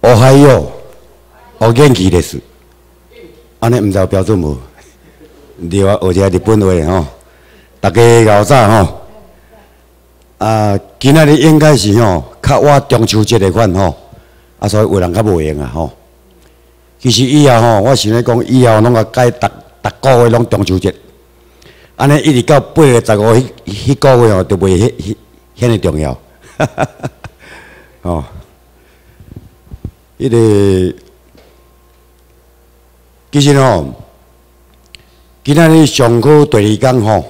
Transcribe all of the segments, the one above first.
哦嗨哟，哦元気です。安尼毋知有标准无？对啊，学一下日本话吼。大家搞早吼。今仔日应该是吼，较我中秋节的款吼，所以有人较无闲啊吼。其实以后吼，我想咧讲，以后拢甲改逐个月拢中秋节，安尼一直到8月15号迄个月吼，就袂遐尼重要。哦，迄个其实吼，今仔日上课第二天吼，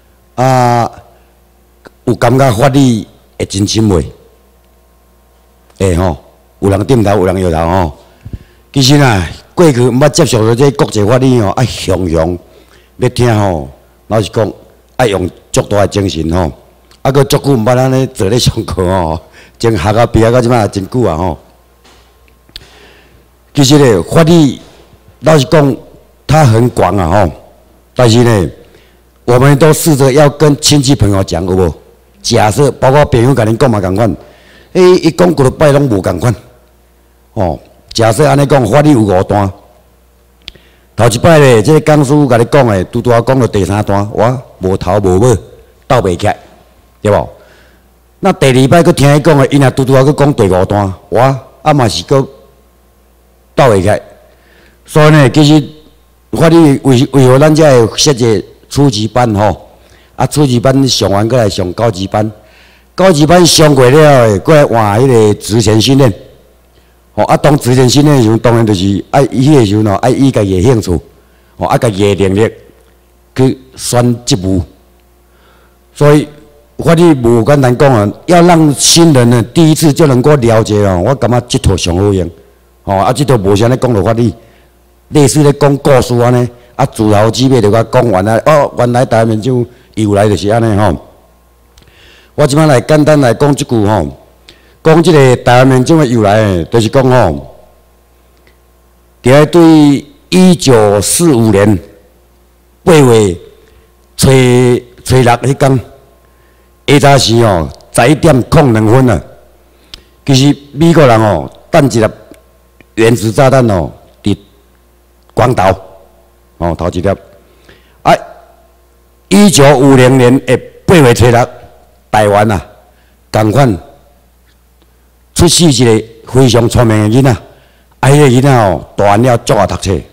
有感觉法律会真深袂？会吼，有人点头，有人摇头吼。其实啊，过去毋捌接触到这国际法律吼，雄要听吼，老实讲，用足大的精神吼，搁足久毋捌安尼坐咧上课吼，从学校毕业到即摆真久啊吼。其实咧，法律老实讲，它很广啊吼，但是呢，我们都试着要跟亲戚朋友讲，有无？假设包括朋友甲恁讲嘛共款，伊讲几落摆拢无共款，哦。假设安尼讲，法律有5段，头一摆咧，这个讲师甲你讲诶，拄拄啊讲到第3段，我无头无尾，斗袂起来，对无？那第2摆佫听伊讲诶，伊若拄拄啊佫讲第5段，我嘛是佫斗袂起来。所以呢，其实法律为何咱才会设置初级班吼？初级班上完，佫来上高级班，高级班上过了诶，佫来换迄个职前训练。当职前训练的时候，当然就是迄个时候喏，以家己的兴趣，家己的能力去选职务。所以法律无简单讲啊，要让新人呢第一次就能够了解哦，我感觉这套上好用。这套无啥咧讲到法律，类似咧讲故事安尼，自头至尾就甲讲完啊。原来台湾民众由来就是安尼吼。我即摆来简单来讲一句吼。讲即个台湾民众的由来，就是讲吼，伫对1945年8月初6迄天，下早时吼11点02分啊，其实美国人吼弹一粒原子炸弹吼伫广岛，头一粒。1950年的8月初6，台湾啊，共款。出世一个非常聪明的囡仔，迄个囡仔吼大汉了足爱读册，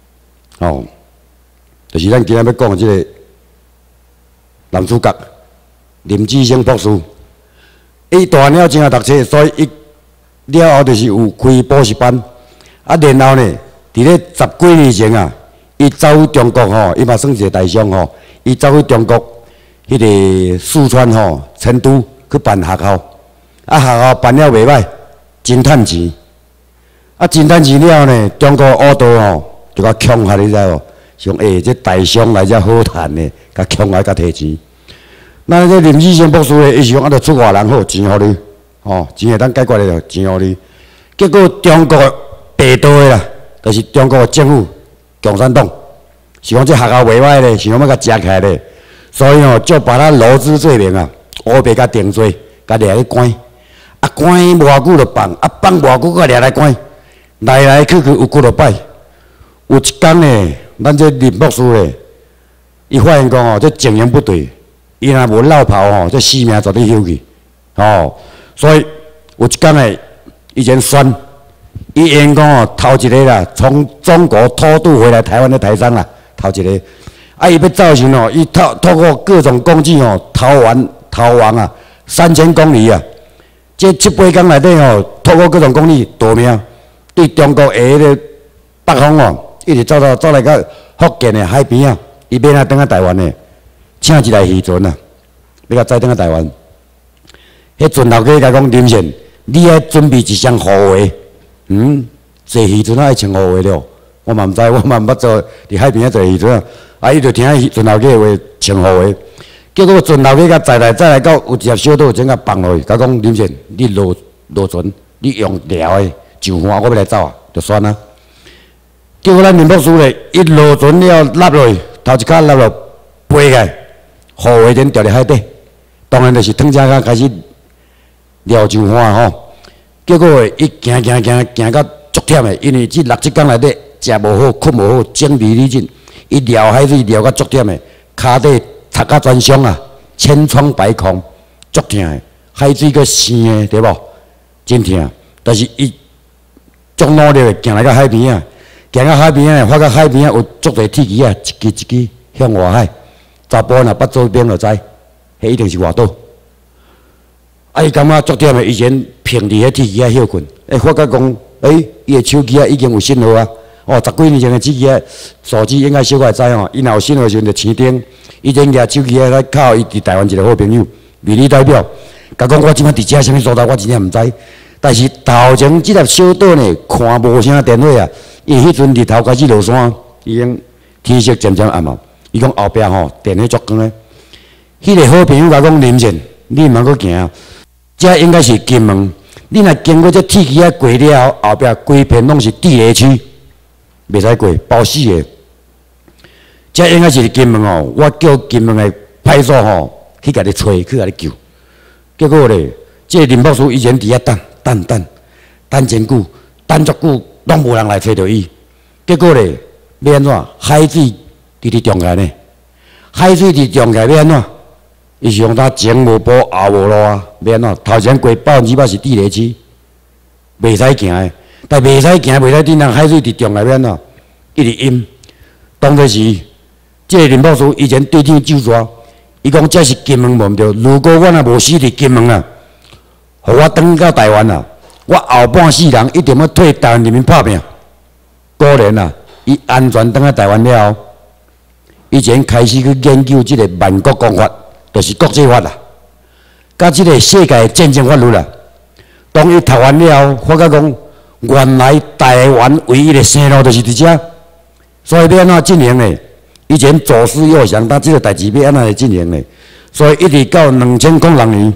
就是咱今仔要讲的即个男主角林志升博士。伊大汉了真爱读册，所以伊了后就是有开补习班，然后呢，伫咧10几年前啊，伊走去中国吼，伊嘛算是一个大将吼，伊走去中国迄个四川吼成都去办学校。学校办了袂歹，真趁钱。真趁钱了呢，中国恶道吼就甲强下你知无？想这大商来遮好趁呢，甲强来甲摕钱。那这林志升博士呢，伊是讲就出外人好，钱互你，钱会当解决的，钱互你。结果中国白道的啦，就是中国政府共产党，是讲这学校袂歹咧，想要甲食起来咧，所以就把他罗织罪名啊，乌白甲定罪，甲掠去关。关无偌久就放，放无偌久佫掠来关，来来去去有几落摆。有一天呢，咱这林博士呢，伊发现讲这情形不对，伊若无落跑这性命绝对休去。所以有一天呢，以前宣，伊因讲头一个啦，从中国偷渡回来台湾的台商啦，头一个。伊要造成伊透过各种工具逃亡啊，3000公里啊。这7、8天内底透过各种工具逃命，对中国的迄个北方一直走来到福建的海边啊，伊要登去台湾的，请一台渔船啊，要甲载登去台湾。迄船头家甲讲林先，你爱准备一双护鞋，坐渔船爱穿护鞋了。我嘛毋知，我嘛毋捌做伫海边坐渔船啊，伊就听船头家的话穿护鞋。结果船头家甲载来到有一条小岛，整甲放落去，甲讲林先，你落船，你用撩的上岸，我要来走啊，就算啊。结果咱林博士咧，一落船了，落落去，头一骹落落飞起来，护卫then掉伫海底，当然就是躺车开始撩上岸吼。 结果伊行到足忝的，因为这6、7天内底食无好、困无好、精疲力尽，伊撩海水撩到足忝的，骹底擦甲全伤啊，千疮百孔，足疼的。海水个生的，对无？真疼。但是伊足努力的行来到海边啊，行到海边啊，发觉海边啊有足侪铁鱼啊，一支向外海。查甫若捌做兵就知，迄一定是外岛。啊，伊感觉足忝的，以前平伫迄铁鱼啊休困，发觉讲，伊的手机啊已经有信号啊。哦，10几年前的手机啊，手机应该小可会知哦。伊若有信号的时阵，就青灯。以前掠手机啊，来靠伊伫台湾一个好朋友，美丽代表，甲讲我即摆伫遮啥物所在，我真正毋知。但是头前即粒小岛呢，看无啥电话啊，因为迄阵日头开始落山，已经天色渐渐暗啊。伊讲后壁吼电迄足光诶，迄个好朋友甲讲林健，你毋通阁行，遮应该是金门。你若经过这铁鱼啊过了后，后壁规片拢是地雷区，袂使过，包死诶。这应该是金门哦，我叫金门的派出所吼去甲你找，去甲你救。结果咧，这林博士以前伫遐等真久，等足久，拢无人来找到伊。结果咧，要安怎？海水伫中间呢？海水伫中间要安怎？伊是用他前无坡后无路啊，要安怎？头前过100%是地雷区，袂使行的，但袂使行，袂使顶人海水伫中间要安怎？一直淹，当作是。这个林博士以前对天救抓，伊讲这是金门无毋对。如果我若无死伫金门啊，互我转到台湾啊，我后半世人一定要替台湾人民拍拼。果然啊，伊安全转到台湾了后，以前开始去研究这个万国公法，就是国际法啦，甲这个世界战争法律啦。当伊读完了后，发觉讲原来台湾唯一的生路就是伫遮，所以要安怎进行呢？以前左思右想，他这个代志要安怎来进行呢？所以一直到2006年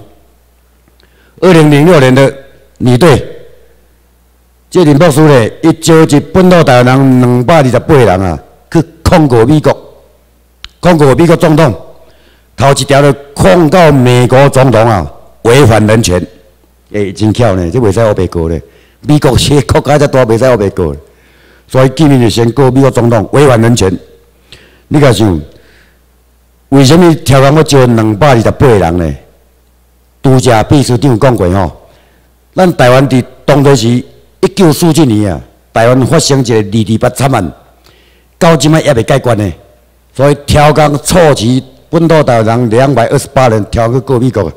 ，2006年的女队，这林博士咧，伊召集本土台湾人228人啊，去控告美国，控告美国总统。头一条就控告美国总统啊，违反人权。真巧呢，这袂使黑白告咧。美国这国家遮大，袂使黑白告。所以今年就先告美国总统违反人权。你甲想，为什么超工要招228人呢？拄则秘书长讲过吼，咱台湾伫当初是1947年啊，台湾发生一个228惨案，到即摆也未解决呢。所以超工措辞本土台湾人228人超去告美国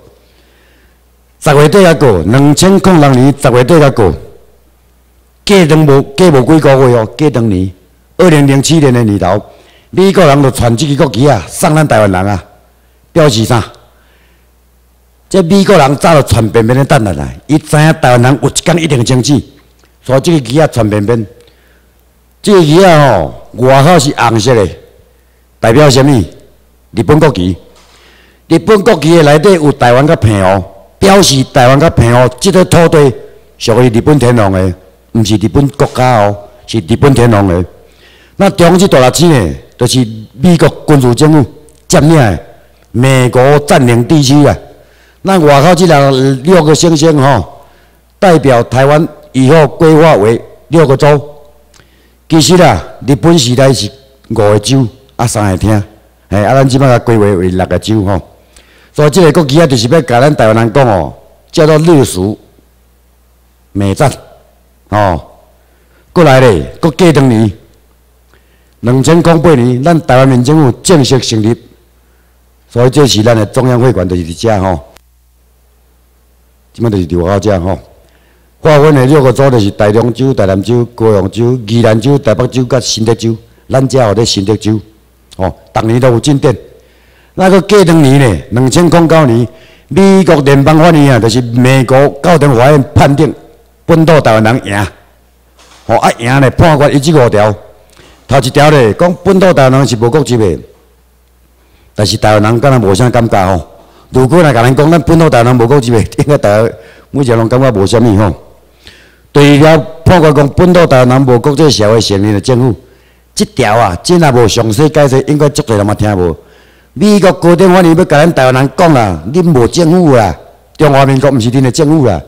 ，10月底才告，2006年10月底才告，过长无几个月哦，过长年，2007年的年头。美国人就传这个国旗啊，送咱台湾人啊，表示啥？这美国人早就传遍遍的等下来，伊知影台湾人有一天一定争取，所以这个旗啊传遍遍。这个旗啊吼，外口是红色的，代表什么？日本国旗。日本国旗的内底有台湾甲澎湖，表示台湾甲澎湖这个土地属于日本天皇的，毋是日本国家哦，是日本天皇的。那中这大陆区呢？就是美国军事政府占领的美国占领地区啊。那外口这6个星星吼，代表台湾以后规划为6个州。其实啊，日本时代是5个州啊，3个厅，咱即摆甲规划为6个州吼。所以这个国旗啊，就是要甲咱台湾人讲哦，叫做日属美战哦。过来咧，过过长年。2008年，咱台湾民政府正式成立，所以这是咱的中央会馆，就是伫遮吼。即摆就是伫外口遮吼。划分的6个州就是台中州、台南州、高雄州、宜兰州、台北州、甲新竹州。咱遮有咧新竹州，哦，逐年都有进展。那个过长年呢，2009年，美国联邦法院啊，就是美国高等法院判定本土台湾人赢，哦啊赢咧判决15条。头一条咧，讲本土台湾人是无国籍的，但是台湾人敢若无啥感觉吼。如果若甲咱讲咱本土台湾人无国籍的，应该大家每一个人感觉无啥物吼。第二条判决讲本土台湾人无国际社会承认的政府，这条啊，真若无详细解释，应该足侪人嘛听无。美国高等法院要甲咱台湾人讲啦，恁无政府啦，中华民国毋是恁的政府啦，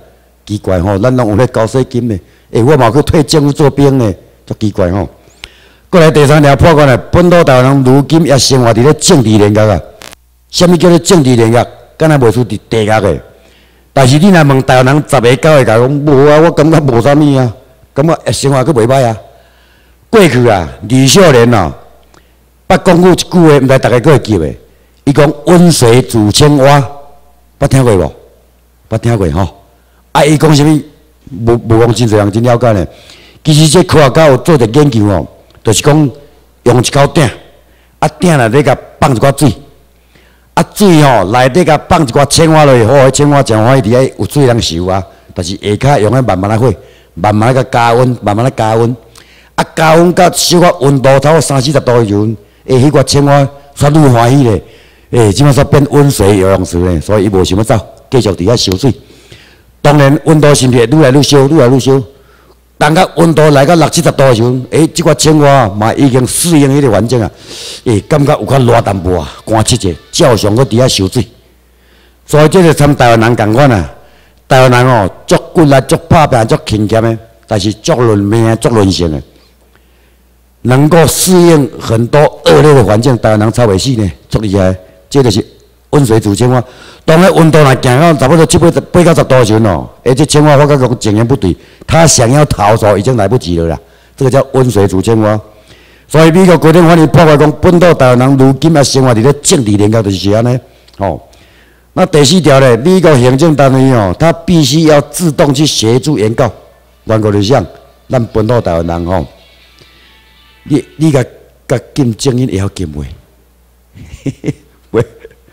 奇怪吼，咱拢有咧交税金的，我嘛去退政府做兵的，足奇怪吼。过来第三条破案咧，本土台湾人如今也生活伫咧政治联合啊。什么叫做政治联合？敢若袂输伫地狱的。但是你若问台湾人10个9个甲讲无啊，我感觉无啥物啊，感觉生活佫袂歹啊。过去啊，李秀莲哦，捌讲过一句话，毋知大家佫会记袂？伊讲温水煮青蛙，捌听过无？捌听过吼。伊讲啥物？无讲真侪人真了解呢。其实这科学家有做者研究哦，就是讲用一口鼎，鼎内底甲放一寡水，水吼内底甲放一寡青蛙落去，迄青蛙真欢喜伫遐有水通游啊。但是下骹用慢慢火，慢慢甲加温，慢慢加温。加温到小可温度超过30-40度的时阵，迄个青蛙煞愈欢喜咧。即摆煞变温水游泳池咧，所以伊无想要走，继续伫遐游水。当然温度是愈来愈烧，愈来愈烧。当个温度来到60-70度的时阵，即个青蛙嘛已经适应迄个环境啊，感觉有较热淡薄啊，寒气者，照常搁伫遐游水。所以这就参台湾人共款啊，台湾人哦，足骨力、足拍拼、足勤俭的，但是足认命、足韧性的。能够适应很多恶劣的环境，台湾人超袂死呢，足厉害。这就是温水煮青蛙。当个温度若行到差不多8到10度的时阵哦，这青蛙发觉讲情形不对，它想要逃走已经来不及了啦。这个叫温水煮青蛙。所以美国国定法院破坏讲，本土台湾人如今也生活伫咧政治联合，就是安尼。那第4条咧，美国行政单位哦，它必须要自动去协助原告。原告就是啥？咱本土台湾人吼。你甲金正恩会晓金袂？袂？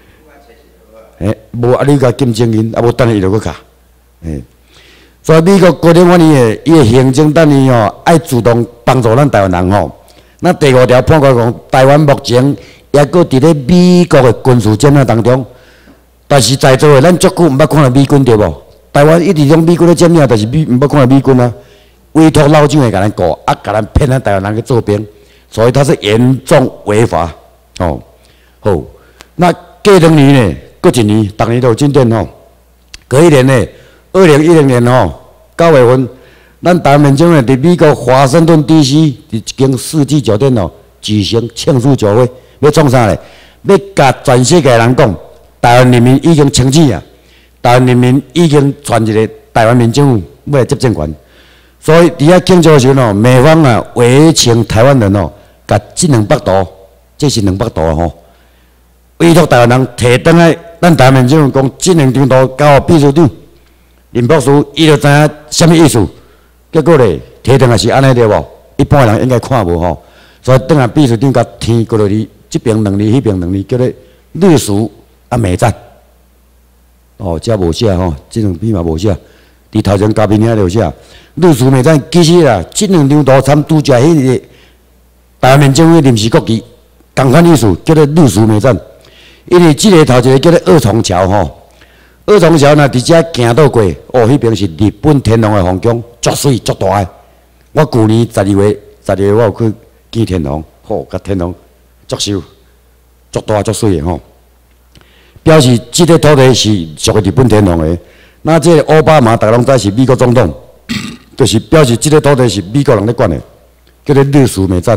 无啊！你甲金正恩啊，无等下伊就去卡。所以美国国定法院伊的行政单位哦，爱主动帮助咱台湾人吼。那第5条判决讲，台湾目前也搁伫咧美国的军事战争当中，但是在座的咱足久毋捌看到美军对无？台湾一直用美军咧占领，但是毋捌看到美军啊。委托老蒋来甲咱告，甲咱骗咱台湾人去做兵，所以他是严重违法。好，那过2年呢，过1年，逐年都有进展吼。隔一年呢，2010年9月份，咱台湾民众呢伫美国华盛顿 DC 伫一间世纪酒店举行庆祝酒会，要创啥咧？要甲全世界人讲，台湾人民已经清醒啊！台湾人民已经传一个台湾民政府要来接政权。所以伫遐庆祝的时候美方啊委请台湾人甲这200度，这是200度啊委托台湾人摕转来，咱台湾民政府讲这2张图交予秘书长林博士，伊就知影什么意思。结果咧摕转来是安尼对无？一般人应该看无吼。所以转来秘书长甲填过落去，这边2字，迄边2字，叫做隶属美赞。遮无写吼，这2笔嘛无写。伫头前嘉宾遐就写，隶属美赞其实啦，这2张图参拄则迄个台湾民政府临时国旗，同款意思叫做隶属美赞。因为这个头一个叫做二重桥二重桥若伫遮行到过，迄边是日本天皇的皇宫，足水足大个。我去年12月我有去见天皇，甲天皇足秀，足大足水的表示这个土地是属于日本天皇的。那这个奥巴马大家拢知是美国总统，就是表示这个土地是美国人咧管的，叫做隶属美赞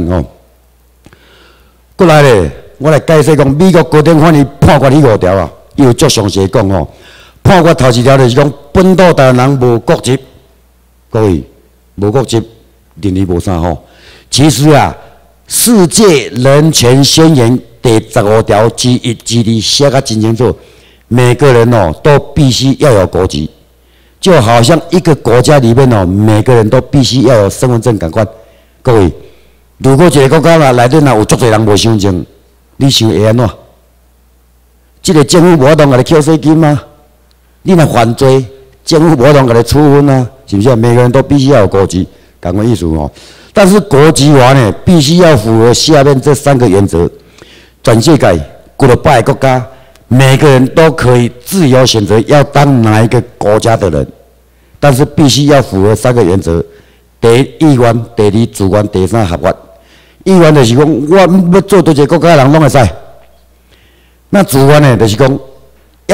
过来咧，我来解释讲美国国定法院判决迄5条啊，伊有足详细讲判决头1条就是讲本土台湾人无国籍，各位无国籍，认为无啥其实啊，世界人权宣言第15条之1之2写得真清楚。每个人都必须要有国籍，就好像一个国家里面每个人都必须要有身份证同款。各位，如果一个国家内底有足侪人无身份证，你想会安怎？这个政府无法度甲你扣税金吗？你若犯罪，政府无法度甲你处分啊？是不是？每个人都必须要有国籍，同款意思但是国籍法呢，必须要符合下面这3个原则：全世界几多百个国家。每个人都可以自由选择要当哪一个国家的人，但是必须要符合3个原则：第1意愿，第2自愿，第3合法。意愿就是讲，我要做对一个国家的人拢会使。那自愿呢，就是讲要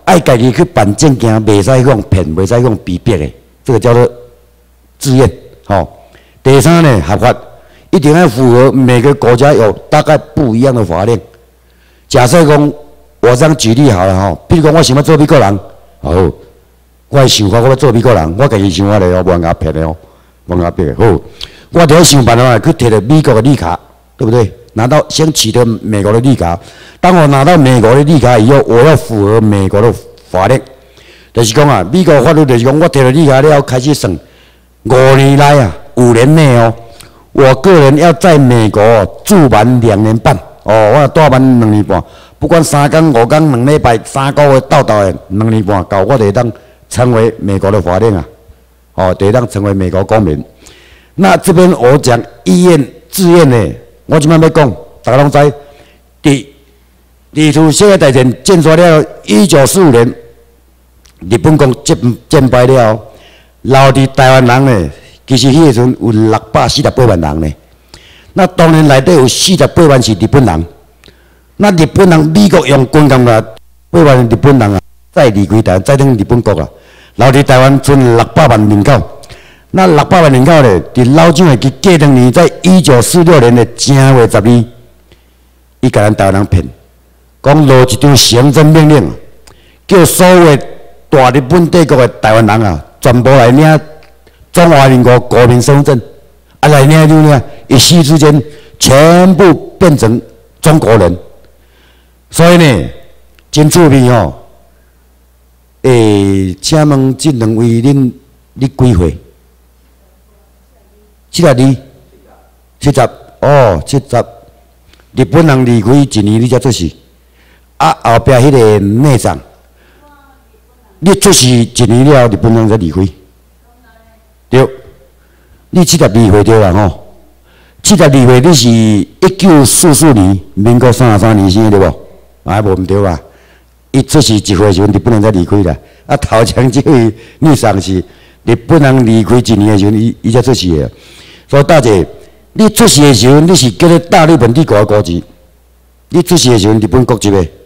爱家己去办证件，袂使用骗，袂使用逼迫的，这个叫做自愿。第三呢，合法，一定要符合每个国家有大概不一样的法令。假设讲，我这样举例好了比如讲我想要做美国人，好，我的想法我要做美国人，我家己想法嘞无人家骗的无人家逼的。好，我就要想办法去摕到美国的绿卡，对不对？先取得美国的绿卡。当我拿到美国的绿卡以后，我要符合美国的法律，就是讲美国法律就是讲，我摕到绿卡了，开始算5年来5年内我个人要在美国住满2年半。我住满2年半，不管3天、5天、2礼拜、3个月到的2年半到，我就当成为美国的法令就当成为美国公民。那这边我讲意愿、自愿的。我即摆要讲，大家拢知，自世界大战建设了1945年，日本国战败了后，留伫台湾人呢，其实迄个时阵有648万人呢。那当然内底有48万是日本人。那日本人美国用军舰啦，8万日本人再离开台湾，再等日本国留伫台湾剩600万人口。那600万人口咧，伫老蒋的过2年，在1946年的正月12，伊甲咱台湾人骗，讲落一张行政命令，叫所有大日本帝国的台湾人全部来领中华民国国民身份证，来领就领，一夕之间全部变成中国人。所以呢，真趣味请问这2位你几岁？72、70， 70。日本人离开1年，你才出世。后壁迄个内战，你出世1年了，日本人才离开。对，你72岁对啦72岁，你是1944年，民国33年生对无？无毋对吧？伊出世1岁时阵，日本人才离开啦。头前这位内战是日本人离开1年的时阵，伊才出世的。所以大姐，你出世的时候，你是叫做大日本帝国的国籍。你出世的时候，日本国籍的。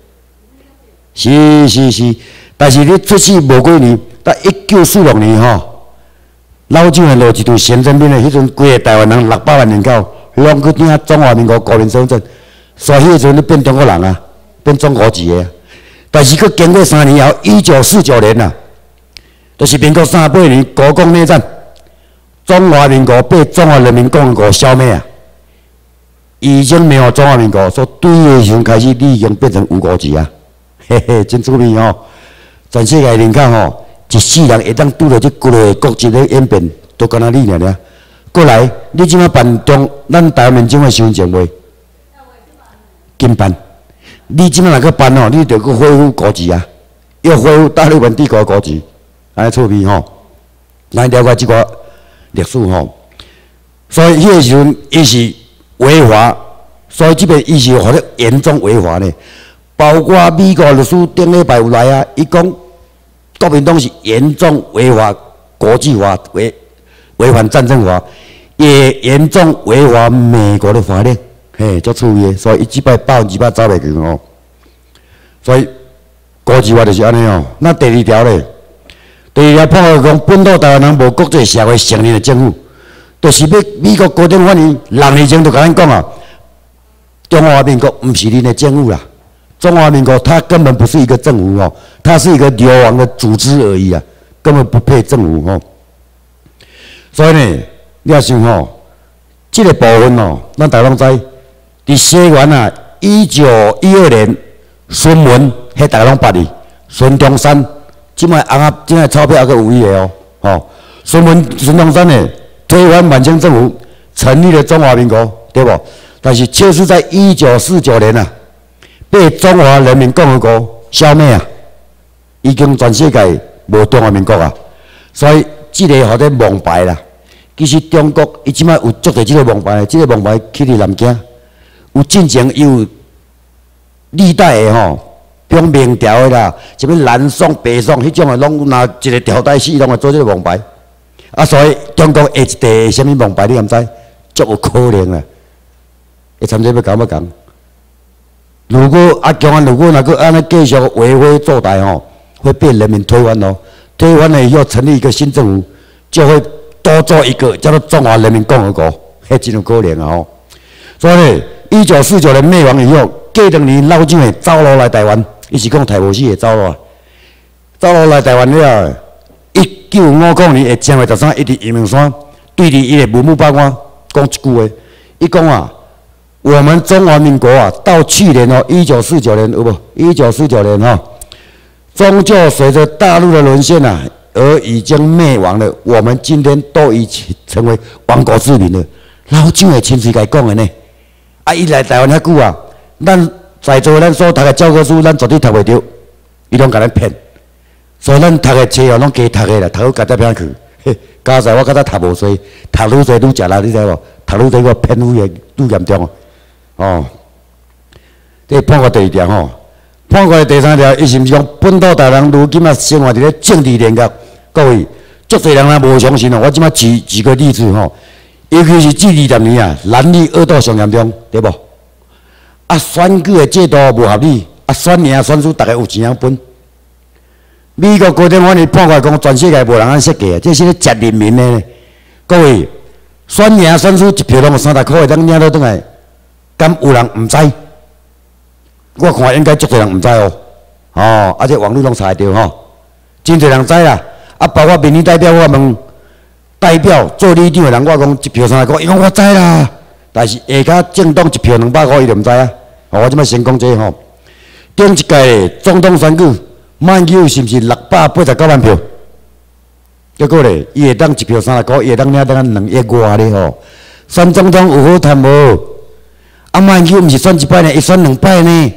是，但是你出世无几年，到1946年老蒋落一张行政命令，迄阵规个台湾人600万人口，拢去领中华民国国民身份证，所以迄阵你变中国人变中国籍的。但是佮经过3年后，1949年就是民国38年国共内战。中华民国被中华人民共和国消灭已经没有中华民国，所以对的时候开始，你已经变成无国籍嘿嘿，真趣味全世界人口一世人会当拄到这几个国籍的演变，都敢若你尔。过来，你即摆办咱台湾民众的身份证未？紧办。你即摆若去办你着去恢复国籍要恢复大日本帝国国籍，安尼趣味咱了解这个历史所以迄个时阵伊是违法，所以这边伊是获得严重违法呢。包括美国律师顶礼拜有来伊讲国民党是严重违法国际法，违反战争法，也严重违反美国的法律，足趣味的。所以伊即摆100%走袂去所以国际法就是安尼那第2条咧。第2条破坏讲，本土台湾人无国际社会承认的政府，就是要美国高等法院6年前就甲咱讲中华民国不是恁的政府啦，中华民国它根本不是一个政府它是一个流亡的组织而已根本不配政府所以呢，你要想这个部分咱大家拢知，伫西元1912年，孙文迄大家拢捌哩，孙中山。即摆即摆钞票还阁有伊个孙中山呢推翻满清政府，成立了中华民国，对不？但是就是在1949年被中华人民共和国消灭已经全世界无中华民国所以这个互得蒙牌啦。其实中国伊即摆有足侪即个蒙牌，即个蒙牌去伫南京，有进前有历代的用明条的啦，什么蓝松、白松，迄种的拢拿一个条带系拢会做这个蒙牌。所以中国下一代什么蒙牌，你敢知？足有可能会参这要讲。如果强如果若阁安尼继续为非作歹会被人民推翻哦。推翻了以后，成立一个新政府，就会多做一个叫做中华人民共和国，迄真有可能啊！吼。所以呢，1949年灭亡以后，过2年老蒋会走落来台湾，伊是讲台无死会走落来，走落来台湾了。1950年的正月13，一直阳明山对伊的母母百官讲一句话，伊讲啊，我们中华民国啊，到去年哦，1949年有无？1949年哈，终究随着大陆的沦陷啊，而已经灭亡了。我们今天都已经成为亡国之民了。老蒋的亲嘴甲伊讲的呢，啊，伊来台湾遐久啊，咱在座咱所读的教科书，咱绝对读袂着，伊拢甲咱骗。所以咱读的册哦，拢加读的啦，读到甲只边去。嘿，加在我较早读无多，读愈多愈食力，你知无？读愈多个偏污的愈严重哦。哦，这判决第2条吼，判决第3条，伊是毋是讲本土台人如今啊生活伫咧政治联合？各位，足侪人也无相信哦。我即摆举个例子吼，尤其是这20年啊，蓝绿恶斗上严重，对无？啊，选举的制度无合理，啊，选赢选输，大家有钱通分。美国高等法院判决讲，全世界无人安设计啊，这是咧食人民的呢。各位，选赢选输一票拢有30块，会当领倒转来，敢有人毋知？我看应该足侪人毋知哦。哦，而且网络拢查得到吼，真侪人知啦。啊，包括民意代表，我问代表做里长的人，我讲一票30块，伊讲我知啦。但是下骹政党一票200块，伊就毋知啊。哦，我即摆先讲这吼，顶一届总统选举。马英九是毋是689万票？结果咧，伊会当一票30块，伊会当领当2亿外咧吼。选总统有好谈无？啊，马英九毋是选1摆呢，伊选2摆呢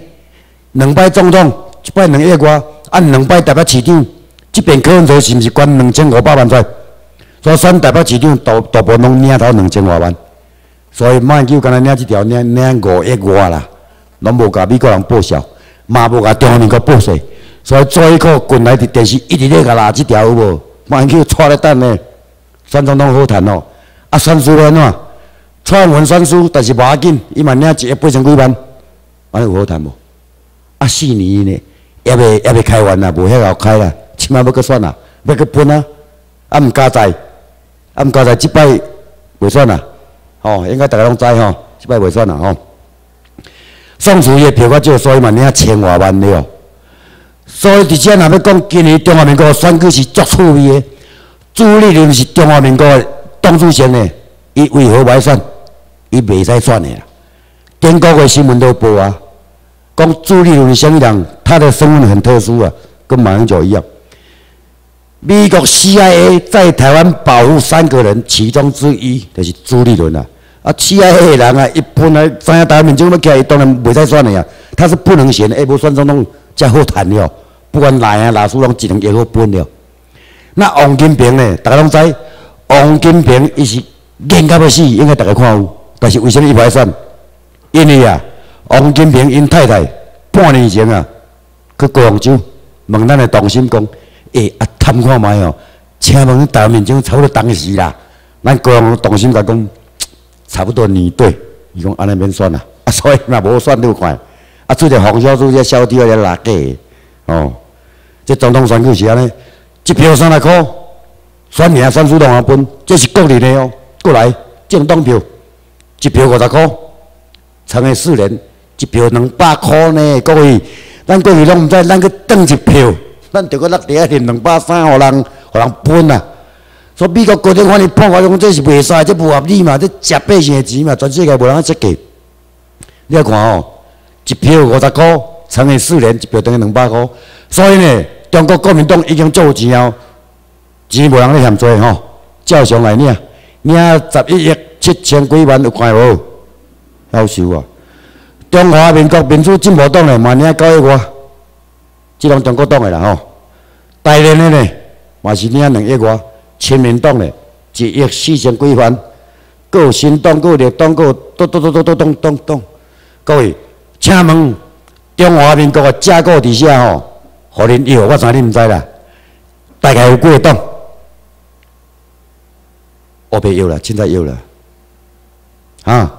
，2摆总统，1摆2亿外，按2摆台北市长，即边柯文哲是毋是捐2500万出来？所以选台北市长大部分拢领头2000多万，所以马英九敢若领即条领5亿外啦，拢无甲美国人报销，嘛无甲中华民国报税。所以最后滚来伫电视一直咧甲拉即条有无？马英九带咧等呢，选总统好谈哦。啊，选输了怎？蔡英文选输，但是无要紧，伊嘛领1亿8000几万，安尼有好谈无？啊，4年呢，也未开完啦，无遐好开啦，起码要搁选啦，要搁分啊。啊，毋加在，即摆袂选啦。吼，应该大家拢知吼，即摆袂选啦吼。宋楚瑜票较少，所以嘛领1000多万了。所以，伫遮若要讲今年中华民国选举是足趣味的。朱立伦是中华民国的党主席呢，伊为何袂选？伊袂使选的啦。中国的新闻都报啊，讲朱立伦是什么人？他的身份很特殊啊，跟马英九一样。美国 CIA 在台湾保护3个人，其中之一就是朱立伦啊。啊 ，CIA 的人啊，一本来知影台湾民众要起来，伊当然袂使选的呀。他是不能选的，无选总统才好谈了。不管来啊、哪输拢一两亿好分了。那王金平呢？大家拢知，王金平伊是硬到要死，应该大家看有。但是为什么伊袂选？因为啊，王金平因太太半年前啊，去高雄州问咱的同心讲，探看卖哦，请问台湾民众差不多当时啦，咱高雄同心甲讲，差不多年底，伊讲安尼免选啦，啊，所以若无选你有看，啊，做者黄小珠这小弟咧拉假哦。这总统选举是安尼，一票30块，选赢选输拢通分，这是国人的哦。过来政党票，一票50块，乘以4年，一票200块呢。各位，咱过去拢毋知，咱去转一票，咱着搁落地下连230，互人分啊。所以美国高等法院判决讲，这是袂使，这不合理嘛，这食百姓的钱嘛，全世界无人设计。你来看哦，一票50块，乘以4年，一票等于200块。所以呢，中国国民党已经足有钱哦，钱无人咧嫌多吼。照常来领11亿7000几万，有看无？夭寿啊！中华民国民主进步党呢，嘛领9亿外，即拢中国党的啦吼。台联的呢，嘛是领2亿外。亲民党呢，1亿4000几万。各有新党，各有绿党，各有党。各位，请问中华民国的架构底下吼？互恁摇，我知你毋知啦。大概有几个党？我别摇了，现在摇了。啊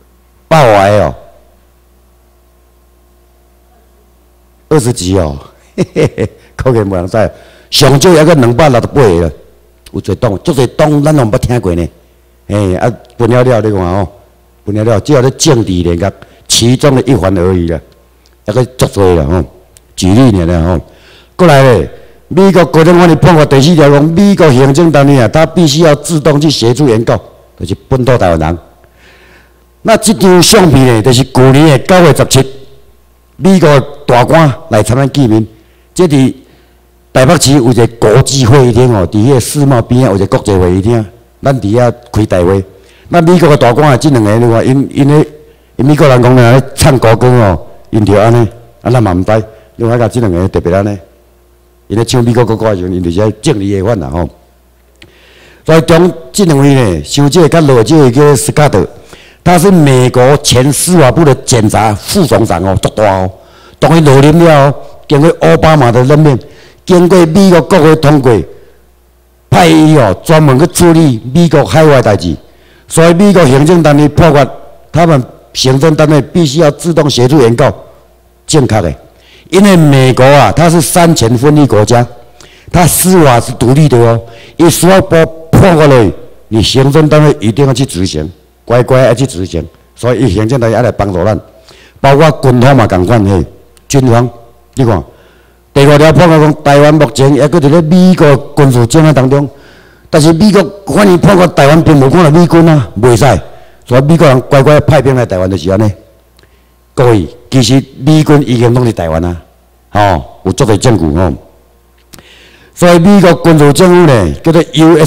，8个哦，20几哦。 可见无人知，上少也个268个啦，有侪党，足侪党咱拢捌听过呢。啊，分了了，你看吼，分了了，只有咧政治联合其中的一环而已啦，还个足多啦吼。举例尔吼，过来咧，美国国政法的判决第4条讲，美国行政单位啊，他必须要自动去协助原告，就是本土台湾人。那这张相片呢，就是去年的9月17日，美国大官来参加见面。这伫台北市有一个国际会议厅哦，伫迄个世贸边啊有一个国际会议厅，咱伫遐开大会。那美国的大官啊，这2个你看，因美国人讲咧唱国歌哦，因就安尼，啊咱嘛毋知。另外甲这2个特别安尼，因咧唱美国国歌的时阵，因就是正义的犯啦吼。所以中这2位呢，上这个较落这个叫斯卡特，他是美国前司法部的检察副总长哦，足大哦。当伊落任了，经过奥巴马的任命，经过美国国会通过，派伊哦专门去处理美国海外代志。所以美国行政单位判决，他们行政单位必须要自动协助原告，正确的。因为美国啊，它是3权分立国家，它司法是独立的哦。伊司法部判决了，你行政单位一定要去执行，乖乖要去执行。所以，行政单位要来帮助咱，包括军方嘛同款嘿，军方，你看，第5条判决讲，台湾目前也搁伫咧美国军事政府当中，但是美国反而判决台湾并无看到美军啊，袂使，所以美国人乖乖派兵来台湾就是安尼。各位，其实美军已经拢伫台湾啊，有足侪证据吼。所以美国军事政府呢，叫做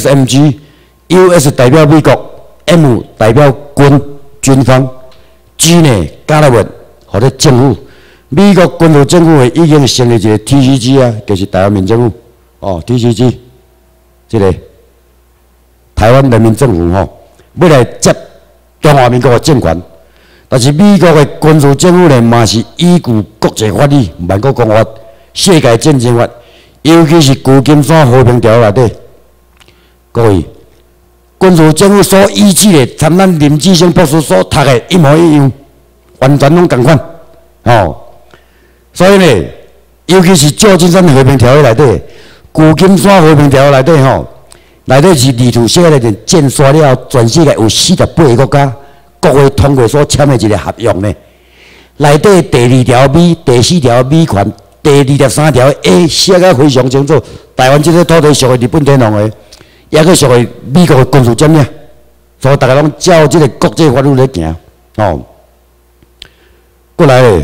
USMG，US 代表美国 ，M 代表军方 ，G 呢加入或者政府。美国军事政府已经成立一个 TCG 啊，就是台湾民政府，TCG， 这个台湾人民政府要来接中华民国的政权。但是美国的军事政府呢，嘛是依据国际法律、万国公法、世界战争法，尤其是旧金山和平条约内底。各位，军事政府所依据的，参咱林志升博士所读的一模一样，完全拢同款。所以呢，尤其是旧金山和平条约内底、旧金山和平条约内底内底是地图写来的，建刷了全世界有48个国家。国会通过所签的一个合约呢，内底第2条 B、第4条 B 款、第23条 A 写得非常清楚。台湾这个土地属于日本天皇的，也个属于美国的军事占领，所以大家拢照这个国际法律来行。过来咧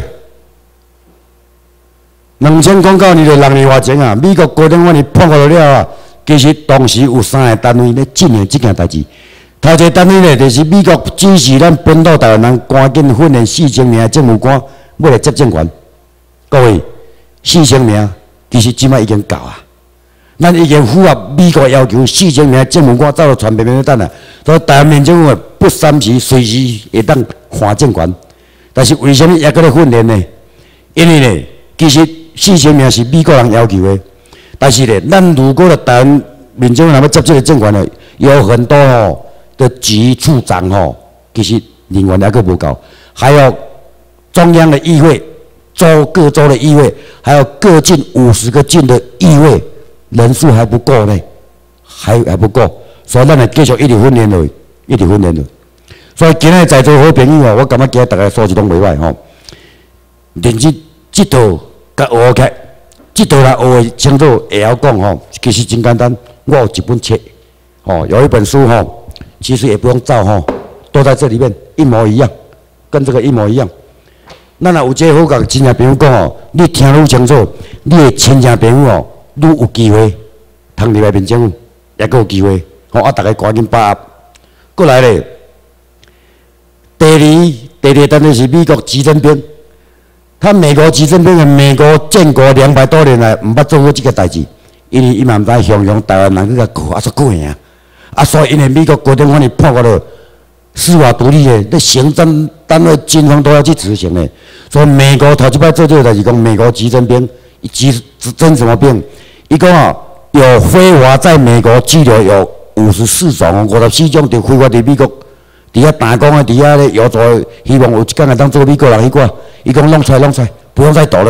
，2009年的6年外前啊，美国高等法院判决了啊，其实当时有3个单位咧进行这件代志。头一个单位呢，就是美国指示咱本土台湾人赶紧训练4000名政府官，要来接政权。各位，4000名其实即摆已经够啊，咱已经符合美国要求，4000名政府官走到全面面等啊。所以台湾民政府不三时随时会当换政权，但是为什么也搁咧训练呢？因为呢，其实4000名是美国人要求的，但是呢，咱如果咧台湾民政府若要接这个政权呢，有很多的局处长其实人员还阁无够，还有中央的议会、各州的议会，还有各郡50个郡的议会，人数还不够呢，还不够，所以咱会继续一直训练落，一直训练落。所以今日在座好朋友我感觉今日大家素质拢袂歹认真这套甲学起，这套来学清楚会晓讲其实真简单。我有一本册有一本书其实也不用照都在这里面一模一样，跟这个一模一样。咱若有这个好甲亲戚朋友讲你听愈清楚，你的亲戚朋友愈有机会通入来民政府，也阁有机会大家赶紧把握。过来咧，第二单位是美国急诊兵，美国急诊兵美国建国200多年来毋捌做过这个代志，因为伊嘛毋知向台湾人去甲告足久啊，所以因为美国高等法院判决了司法独立的，那行政单位、军方都要去执行的。所以美国头一摆做这个代志，讲美国急诊兵，诊什么病？伊讲有非法在美国拘留有54种，54种就非法伫美国伫遐打工伫遐咧游走，希望有一天会当做美国人迄个。伊讲弄出来，不用再躲了，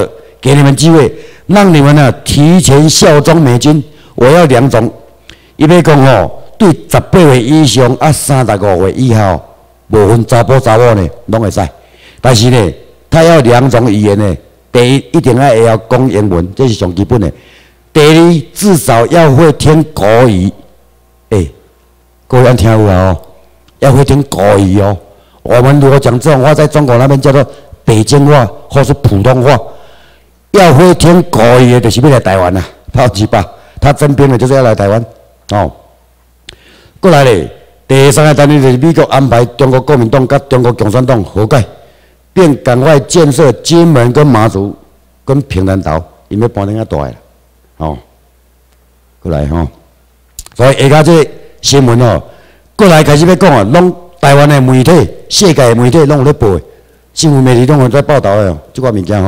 给你们机会，让你们提前效忠美军。我要2种，伊要讲对18岁以上35岁以后，无分查甫查某呢，拢会使。但是呢，他要2种语言呢，第一一定要会晓讲英文，这是上基本的。第二，至少要会听国语。各位听有啊要会听国语哦。我们如果讲这种话，在中国那边叫做北京话或是普通话，要会听国语的，就是要来台湾啦，跑几把。他征兵的就是要来台湾哦。过来咧，第3个单元就是美国安排中国国民党跟中国共产党和解，并赶快建设金门跟马祖跟平潭岛，因要搬得较大啦。哦，过来吼，所以下加这新闻过来开始要讲拢台湾的媒体、世界的媒体拢有咧报，新闻媒体拢有在报道的这款物件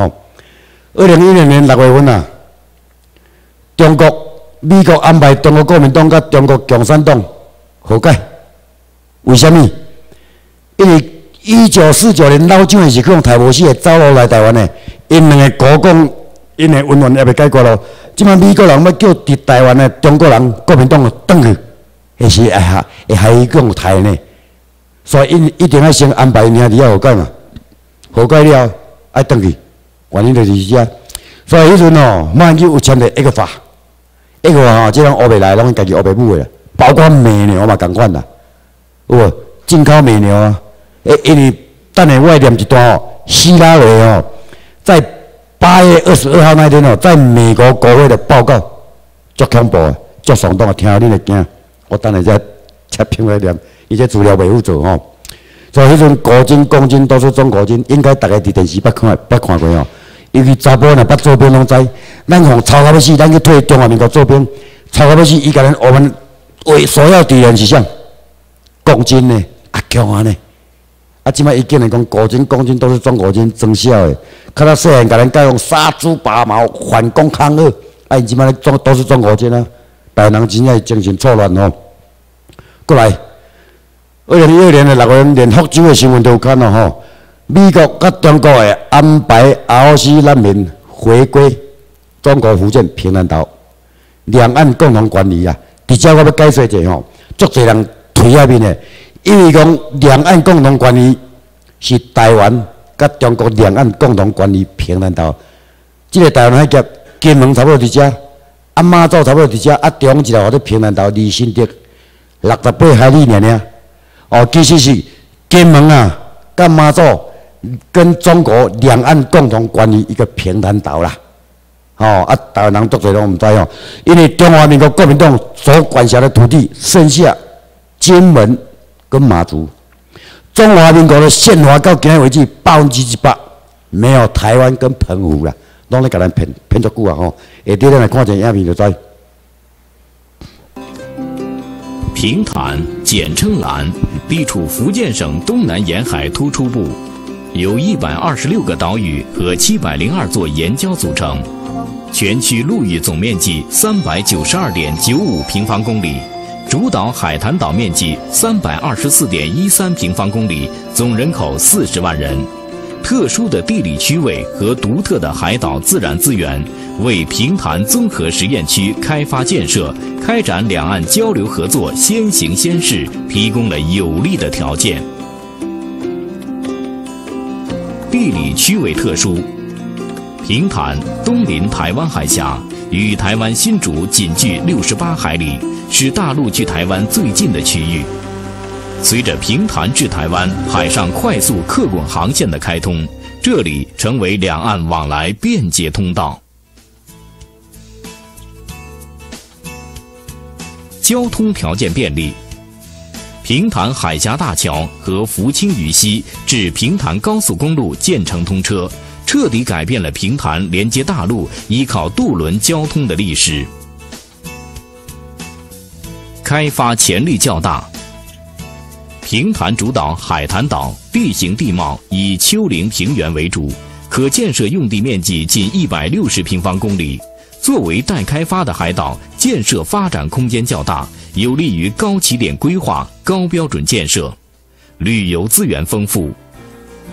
2010年6月份中国、美国安排中国国民党甲中国共产党和解，为什么？因为1949年老蒋的是用台无死的走路来台湾的，因两个国共因的温暖也未解决咯。即摆美国人要叫伫台湾的中国人国民党转去，迄是会害伊讲台呢。所以因一定要先安排兄弟要和解嘛，和解了爱转去，原因就是这。所以迄阵马英九有签的一个法。即种乌白来拢家己乌白母的，包括美牛嘛共款啦，有无？进口美牛啊，因为等下我会念一段希拉蕊在8月22号那天在美国国会的报告，足恐怖的，足耸动的，听了你会惊。我等下才拼来念，伊这资料袂好做所以迄阵国军、共军都是中国军，应该大家伫电视捌看过尤其查甫若捌做兵拢知，咱互吵到要死，咱去退中华民国做兵，吵到要死，伊甲咱我们为首要敌人是啥？共军呢？强啊呢？即摆伊竟然讲国军、共军都是中国军增效的，较早细汉甲咱教用杀猪拔毛、反攻抗日，因即摆咧都是中国军啊，台湾人真正是精神错乱过来，2012年的6月，连福州的新闻都有看美国甲中国会安排ROC难民回归中国福建平潭岛，两岸共同管理啊。伫遮我要解说者足侪人推遐面的，因为讲两岸共同管理是台湾甲中国两岸共同管理平潭岛。即个台湾海峡金门差不多伫遮，马祖差不多伫遮，中一条或者平潭岛离新竹68海里尔。其实是金门甲马祖。跟中国两岸共同管理一个平潭岛啦，台湾人足侪拢唔知因为中华民国国民党所管辖的土地剩下金门跟马祖，中华民国的宪法到今日为止100%没有台湾跟澎湖啦，拢咧甲咱骗足久下底咱来看一下影片就知。 平潭简称兰，地处福建省东南沿海突出部。由126个岛屿和702座岩礁组成，全区陆域总面积392.95平方公里，主岛海坛岛面积324.13平方公里，总人口40万人。特殊的地理区位和独特的海岛自然资源，为平潭综合实验区开发建设、开展两岸交流合作先行先试提供了有利的条件。地理区位特殊，平潭东临台湾海峡，与台湾新竹仅距68海里，是大陆距台湾最近的区域。随着平潭至台湾海上快速客滚航线的开通，这里成为两岸往来便捷通道。交通条件便利。平潭海峡大桥和福清渝溪至平潭高速公路建成通车，彻底改变了平潭连接大陆依靠渡轮交通的历史。开发潜力较大。平潭主岛海坛岛地形地貌以丘陵平原为主，可建设用地面积近160平方公里。作为待开发的海岛，建设发展空间较大，有利于高起点规划、高标准建设。旅游资源丰富，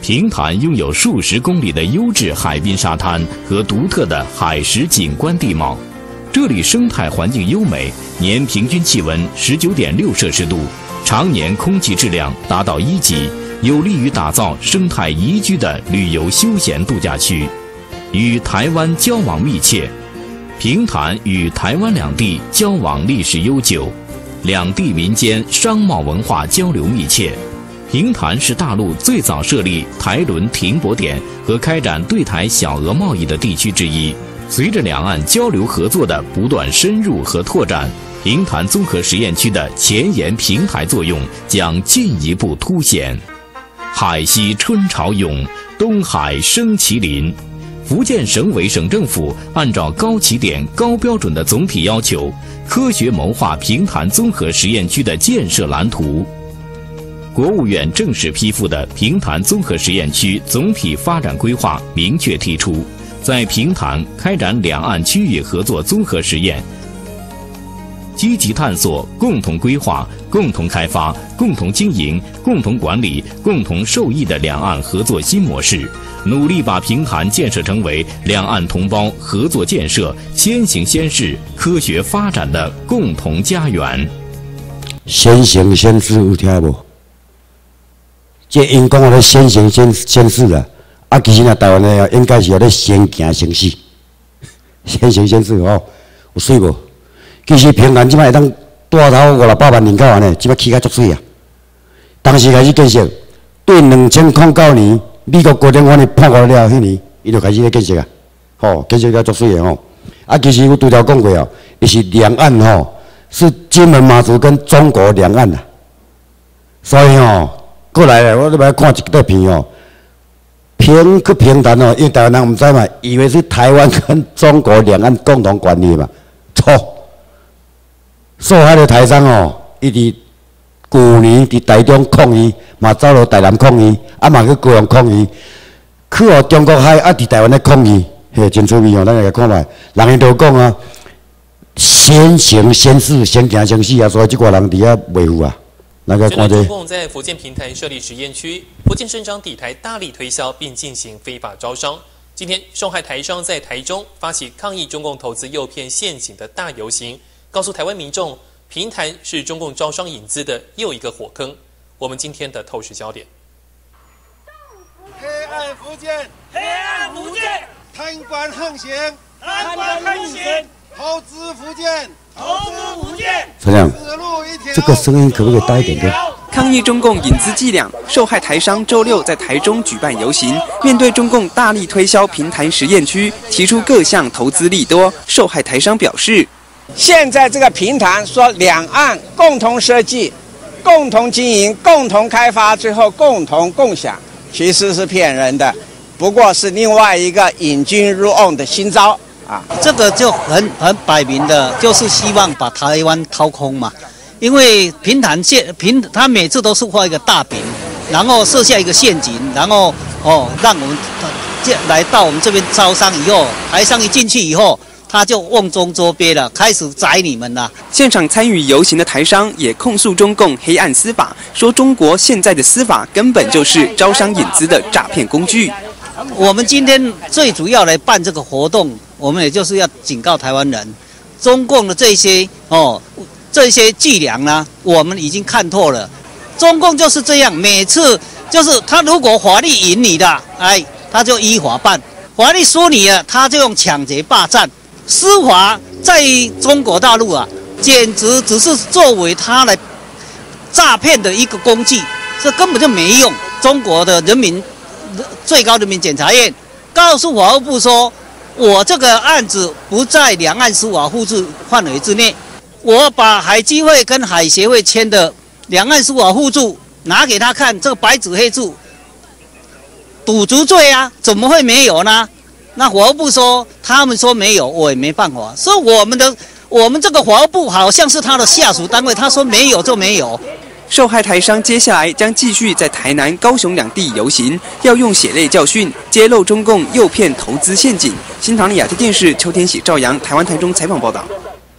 平潭拥有数十公里的优质海滨沙滩和独特的海蚀景观地貌，这里生态环境优美，年平均气温19.6摄氏度，常年空气质量达到1级，有利于打造生态宜居的旅游休闲度假区。与台湾交往密切，平潭与台湾两地交往历史悠久，两地民间商贸文化交流密切。平潭是大陆最早设立台轮停泊点和开展对台小额贸易的地区之一。随着两岸交流合作的不断深入和拓展，平潭综合实验区的前沿平台作用将进一步凸显。海西春潮涌，东海生麒麟。福建省委省政府按照高起点、高标准的总体要求，科学谋划平潭综合实验区的建设蓝图。国务院正式批复的平潭综合实验区总体发展规划明确提出，在平潭开展两岸区域合作综合实验，积极探索共同规划、共同开发、共同经营、共同管理、共同受益的两岸合作新模式，努力把平潭建设成为两岸同胞合作建设、先行先试、科学发展的共同家园。 先行先试有听无？这因讲咧先行先试啊，其实啊台湾的应该是要咧先行先试，先行先试哦，有水无？其实平潭即摆会当大头500-600万人口安尼，即摆起甲足水啊！当时开始建设，对2009年美国国电法律判过了，迄年伊就开始咧建设啊，建设甲足水的啊，其实我拄则讲过哦，伊是两岸是金门、马祖跟中国两岸啊，所以过来咧，我咧来看一个片平潭因为台湾人唔知嘛，以为是台湾跟中国两岸共同管理嘛，错。受害的台商伊伫旧年伫台中抗议，嘛走落台南抗议，啊嘛去高雄抗议，去中国海伫台湾咧抗议，嘿，真趣味咱来看卖。人伊都讲啊，先行先试，先行先试啊，所以即挂人伫遐维护啊。那个看中共在福建平潭设立实验区，福建省长抵台大力推销并进行非法招商。今天，受害台商在台中发起抗议中共投资诱骗陷阱的大游行，告诉台湾民众，平潭是中共招商引资的又一个火坑。我们今天的透视焦点： 黑暗福建， 黑暗福建， 贪官横行， 贪官横行， 投资福建， 投资福建。 怎样？ 死路一条。 这个声音可不可以大一点点？ 抗议中共引资伎俩，受害台商周六在台中举办游行，面对中共大力推销平潭实验区，提出各项投资利多。受害台商表示， 现在这个平潭说两岸共同设计、共同经营、共同开发，最后共同共享，其实是骗人的，不过是另外一个引军入瓮的新招啊！ 这个就很摆明的，就是希望把台湾掏空嘛。因为他每次都是画一个大饼，然后设下一个陷阱，然后让我们来到我们这边招商以后，台商一进去以后，他就瓮中捉鳖了，开始宰你们了。 现场参与游行的台商也控诉中共黑暗司法，说中国现在的司法根本就是招商引资的诈骗工具。 我们今天最主要来办这个活动，我们也就是要警告台湾人，中共的这些伎俩呢，我们已经看透了。中共就是这样，每次就是他如果法律赢你的，他就依法办；法律输你了，他就用抢劫霸占。司法在中国大陆啊，简直只是作为他来诈骗的一个工具，这根本就没用。中国的最高人民检察院告诉法务部说，我这个案子不在两岸司法互助范围之内。我把海基会跟海协会签的两岸司法互助拿给他看，这个白纸黑字，赌足罪啊，怎么会没有呢？那法务部说，他们说没有，我也没办法。所以我们这个法务部好像是他的下属单位，他说没有就没有。 受害台商接下来将继续在台南、高雄两地游行，要用血泪教训揭露中共诱骗投资陷阱。新唐人亚太电视邱天喜、赵阳，台湾台中采访报道。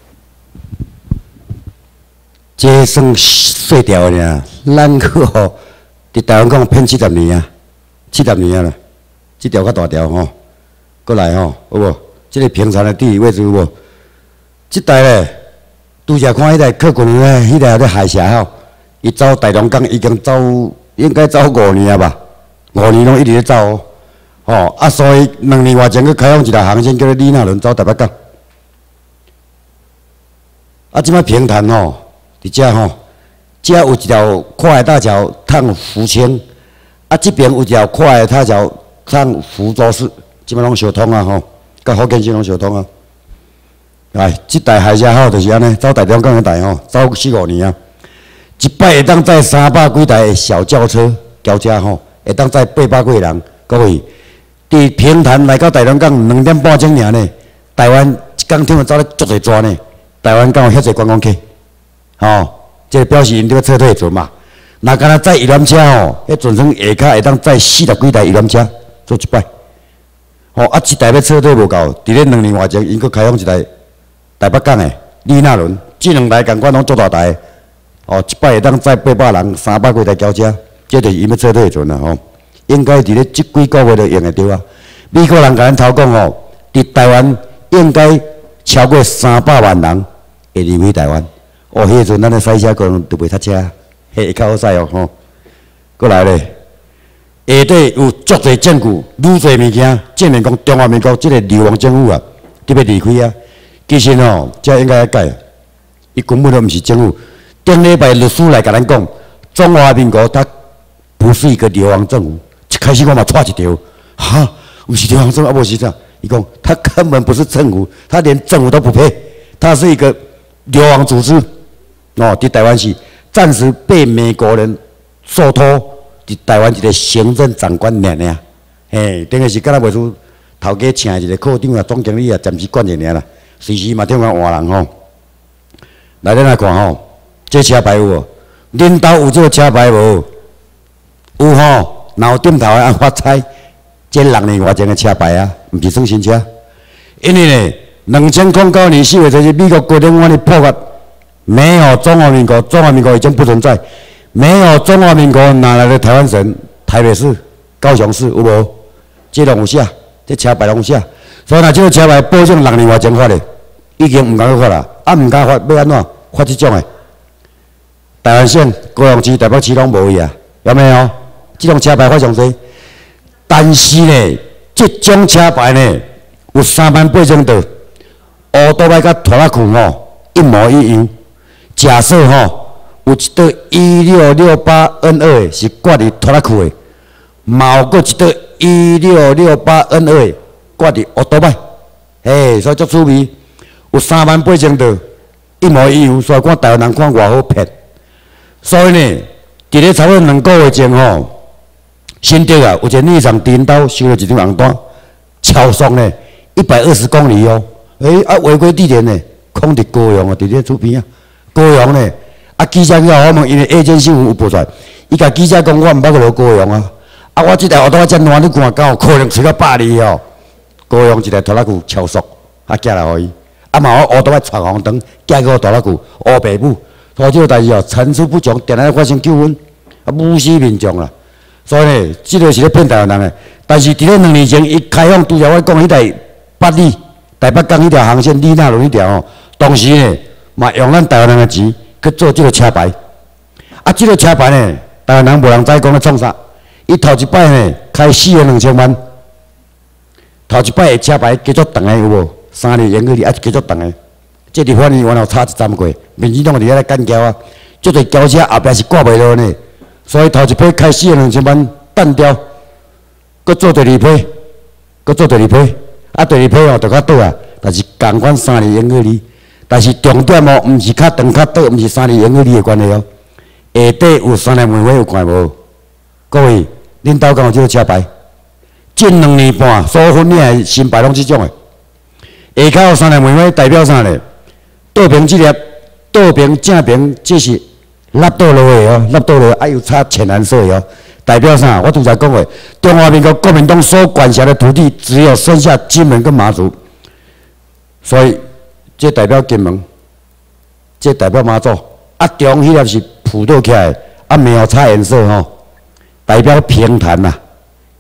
这算碎掉的呀，咱去伫台湾讲骗70年啊 70年啦，这条较大条吼，过来吼，有无？这个平常的地理位置有无？这台咧，拄则看迄台客运咧，迄台咧海峡吼，伊走大龙港已经走，应该走5年啊吧，5年拢一直咧走哦。哦，啊，所以2年外前去开放一条航线，叫做里纳轮走台北港。啊，即摆平潭吼，伫遮吼，遮有一条跨海大桥通福清，啊，即边有一条跨海大桥通福州市，即摆拢相通啊吼，甲福建省拢相通啊。来，即台海峡号就是安尼，走大中港的台吼，走4、5年啊，一摆会当载300几台的小轿车、轿车吼，会当载800几个人，各位。伫平潭来到大龙港2点半钟尔呢，台湾一工听走咧足侪抓呢。台湾敢有遐侪观光客？吼，这表示因这个撤退船嘛。若敢若载游览车吼，迄船船下骹会当载40几台游览车做一摆。吼，啊，一台要撤退无够，伫咧2年外前，因佫开放一台台北港的里纳轮，这2台共款拢足大台。哦，一摆会当载800人，300几台轿车，这就是因要撤退船啦吼。应该伫咧即几个月就用会着啊！美国人甲咱头讲吼，伫台湾应该超过300万人会离开台湾。哦，迄个阵咱咧驶车可能都袂塞车，迄会较好驶哦吼。过来咧，下底有足侪证据，愈侪物件证明讲中华民国即个流亡政府啊，伫要离开啊。其实吼，这应该要改，伊根本都毋是政府。顶礼拜律师来甲咱讲，中华民国它不是一个流亡政府。一开始我嘛错一条，哈，毋是流亡政府，啊无是啥？伊讲他根本不是政府，他连政府都不配，他是一个流亡组织。哦，伫台湾是暂时被美国人受托，伫台湾一个行政长官尔。嘿，等于是敢若袂输头家请一个科长啊、总经理啊，暂时管者尔啦，随时嘛听讲换人吼。来，咱来看吼，这车牌有无？恁兜有这个车牌无？有吼。然后点头啊发财，这6年外前的车牌啊，毋是算新车。因为呢，2009年4月17日，美国国定法律破发，没有中华民国，中华民国已经不存在，没有中华民国哪来的台湾省、台北市、高雄市有无？这拢有写，这车牌拢有写。所以呢，这个车牌保证6年外前发的，已经毋敢去发啦。啊，毋敢发，要安怎发这种的？台湾省、高雄市、台北市拢无去啊，有没有？这种车牌非常多，但是呢，这种车牌呢，有38000道，乌多摆甲拖拉库吼一模一样。假设吼有一道1668N2的是挂伫拖拉库的，嘛有过一道1668N2的挂伫乌多摆，所以足趣味，有38000道一模一样，所以看台湾人看偌好骗。所以呢，伫咧差不多2个月前吼。新竹啊，有一个逆场颠倒收了一张红单，超速呢120公里哦。违规地点呢，空伫高雄啊，伫咧厝边啊。高雄呢，记者去我问，因为 A 件新闻有报出来，伊甲记者讲，我毋捌去落高雄啊。我即台后头遮烂，你看敢有可能吹到100里哦？高雄一台拖拉机超速，寄来互伊。嘛我后头闯红灯，寄去拖拉机乌白母，所以这个代志哦，层出不穷，定来发生纠纷，无视民众啦。所以呢，这个是咧骗台湾人的。但是伫咧2年前，伊开放拄则我讲迄台8里台北港迄条航线里纳轮迄条吼，当时呢嘛用咱台湾人的钱去做这个车牌。这个车牌呢，台湾人无人知讲咧创啥。伊头一摆呢开4亿2000万，头一摆的车牌加足长的有无？3年延去哩，加足长的。这地方呢，原来差13过，民进党伫遐来干交啊，足侪轿车后壁是挂袂落呢。所以头一批开4亿2000万单掉，搁做第2批，搁做第2批，第2批哦就较倒啊，但是共款3年延去哩。但是重点哦，毋是较长较倒，毋是3年延去哩的关系哦。下底有3年门牌有看无？各位，恁兜敢有这个车牌？近2年半所分领的新牌拢这种的。下骹有3年门牌代表啥呢？倒屏这粒，倒屏正屏这是。lap倒落的哦，lap倒落有插浅蓝色的哦，代表啥？我拄才讲过，中华民国国民党所管辖的土地只有剩下金门跟马祖，所以这代表金门，这代表马祖，中迄粒是铺倒起来，没有插颜色吼，代表平潭呐，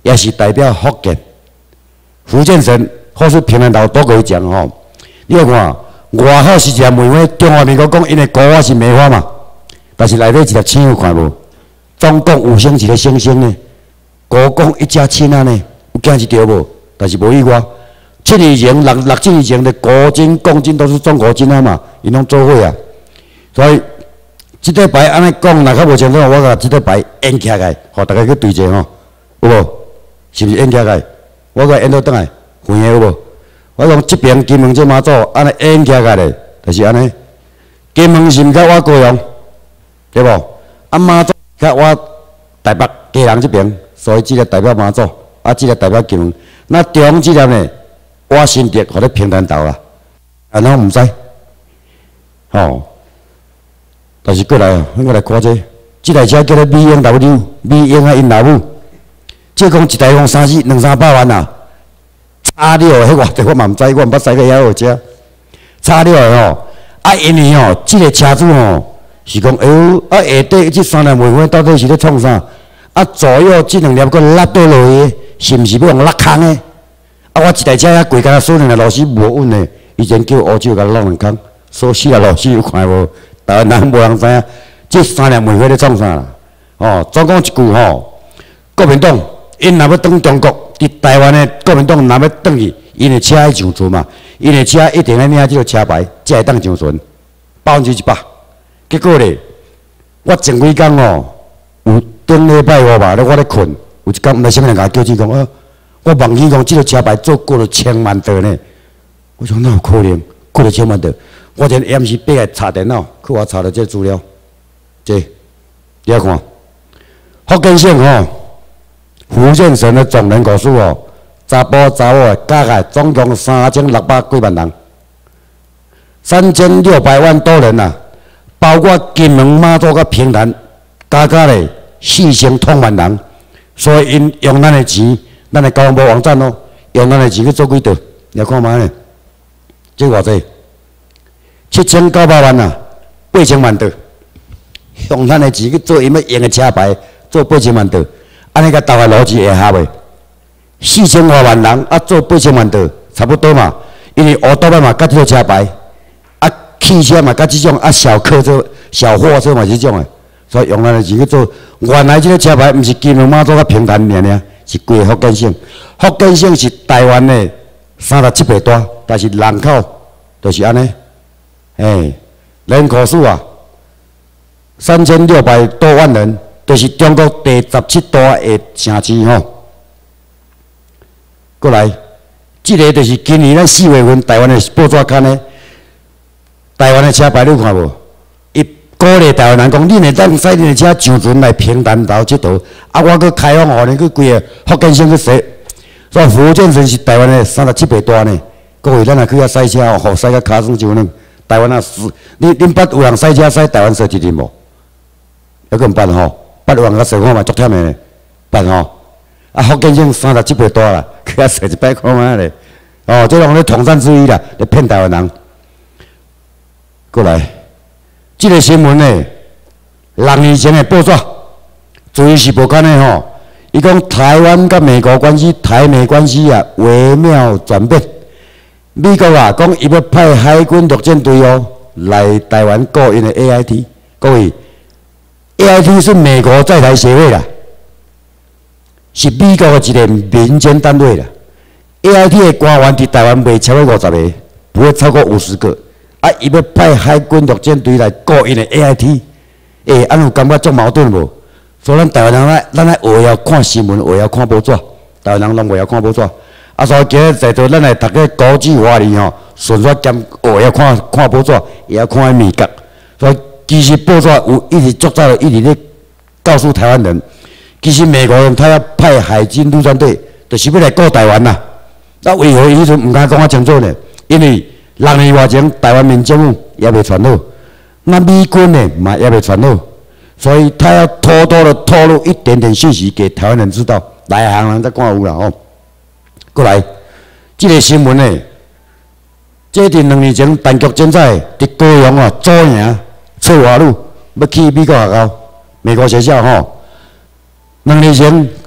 也是代表福建。福建省或是平南岛都可以讲吼。你看，外口是一条梅花，中华民国讲因的国花是梅花嘛，但是内底一条青有看无？总共5星一个星星呢，国共一家亲啊呢，有惊一条无？但是无意外，7年前、6、7年前的国金、共金都是中国金啊嘛，因拢做伙啊，所以这块牌安尼讲，若较无清楚，我甲这块牌演起来，互大家去对者吼，有无？是毋是演起来？我甲演倒转来，会的有无？我讲这边金门这妈祖安尼演起来咧，就是安尼。金门是毋甲我高雄，对无？啊妈祖甲我台北家人这边，所以这个代表妈祖，啊这个代表金门。那中这粒呢，我新竹互咧平潭岛啦，啊拢毋知，吼。但是过来啊，我来看这台车叫做BMW 啊因老母，即讲一台讲200-300万啊。差了迄偌济我嘛毋知，我毋捌驶过遐好车。差了吼，啊因为吼，即个车主吼是讲，哎呦，啊下底即3粒梅花到底是咧创啥？啊左右即2粒佫落倒落去，是毋是要用落空的？啊我一台车遐贵，敢若锁2个螺丝无稳的，以前叫乌手甲落2空，锁4个螺丝有看无？台湾人无人知影，即3粒梅花咧创啥啦？哦，总讲一句吼，国民党因若要转中国。伫台湾的国民党若要转去，因的车爱上船嘛，因的车一定要领这个车牌，才会当上船，100%。结果咧，我前几工哦，有顶礼拜5吧，我咧困，有一工毋知啥物人甲我叫起讲，我忘记讲这个车牌做过了1000万块呢。我讲哪有可能过了1000万块？我连暗时爬来查电脑，去我查到这资料，这你看，福建省吼。福建省的总人口数哦，查甫查某加起来总共3600几万人，3600万多人呐、啊，包括金门、马祖甲平潭，加起来4000多万人，所以因用咱的钱，咱的交通部网站哦，用咱的钱去做几道，你看嘛呢？这偌济，7900万呐，8000万道，用咱的钱去做因要用的车牌，做8000万道。安尼个大概逻辑会合袂？4000多万人啊，做8000万道，差不多嘛。因为乌多摆嘛，甲这个车牌，啊，汽车嘛，甲这种啊，小客车、小货车嘛是这种诶。所以用咱的钱去做。原来这个车牌毋是金门、马祖甲平潭尔，是规个福建省。福建省是台湾的37倍大，但是人口就是安尼，人口数啊，3600多万人。就是中国第17大的城市吼，过来，这个就是今年咱4月份台湾的报纸刊的，台湾的车牌你看无？伊鼓励台湾人讲，恁会当驶恁的车上船来平潭岛佚佗，啊，我去开放互恁去规个福建省去踅，所以福建省是台湾的37倍大呢。各位，咱若去遐驶车哦，吼驶甲骹酸上软。台湾啊，恁捌有人驶车驶台湾踅一日无？还佫毋捌吼？捌有人甲踅看嘛，足忝的呢，捌吼。啊，福建省37倍大啦，去遐踅一摆看卖咧。哦，这种咧统战之一啦，咧骗台湾人。过来，这个新闻呢，2年前的报纸，注意是无干的吼。伊讲台湾甲美国关系，台美关系啊微妙转变。美国啊讲伊要派海军陆战队哦来台湾购因的 AIT， 各位。AIT 是美国在台协会啦，是美国的一个民间单位啦。AIT 的官员伫台湾袂超过50个，不会超过50个。啊，伊要派海军陆战队来顾因的 AIT， 安有感觉足矛盾无？所以咱台湾人咱来学晓看新闻，学晓看报纸，台湾人拢袂晓看报纸。啊，所以今日在座咱来读个国际话题吼，顺续兼学晓看报纸，也要看美国，所以。其实报纸有一直做早一直咧告诉台湾人，其实美国人他要派海军陆战队，就是要来顾台湾呐。那为何伊迄阵唔敢讲啊清楚呢？因为6年外前台湾民政府也未传好，那美军呢嘛也未传好，所以他要偷偷的透露一点点信息给台湾人知道，内行人才看有啦吼。过来，这个新闻呢，这伫2年前单局检采伫高雄啊左营。翠华路要去美国学校，美国学校吼。2年前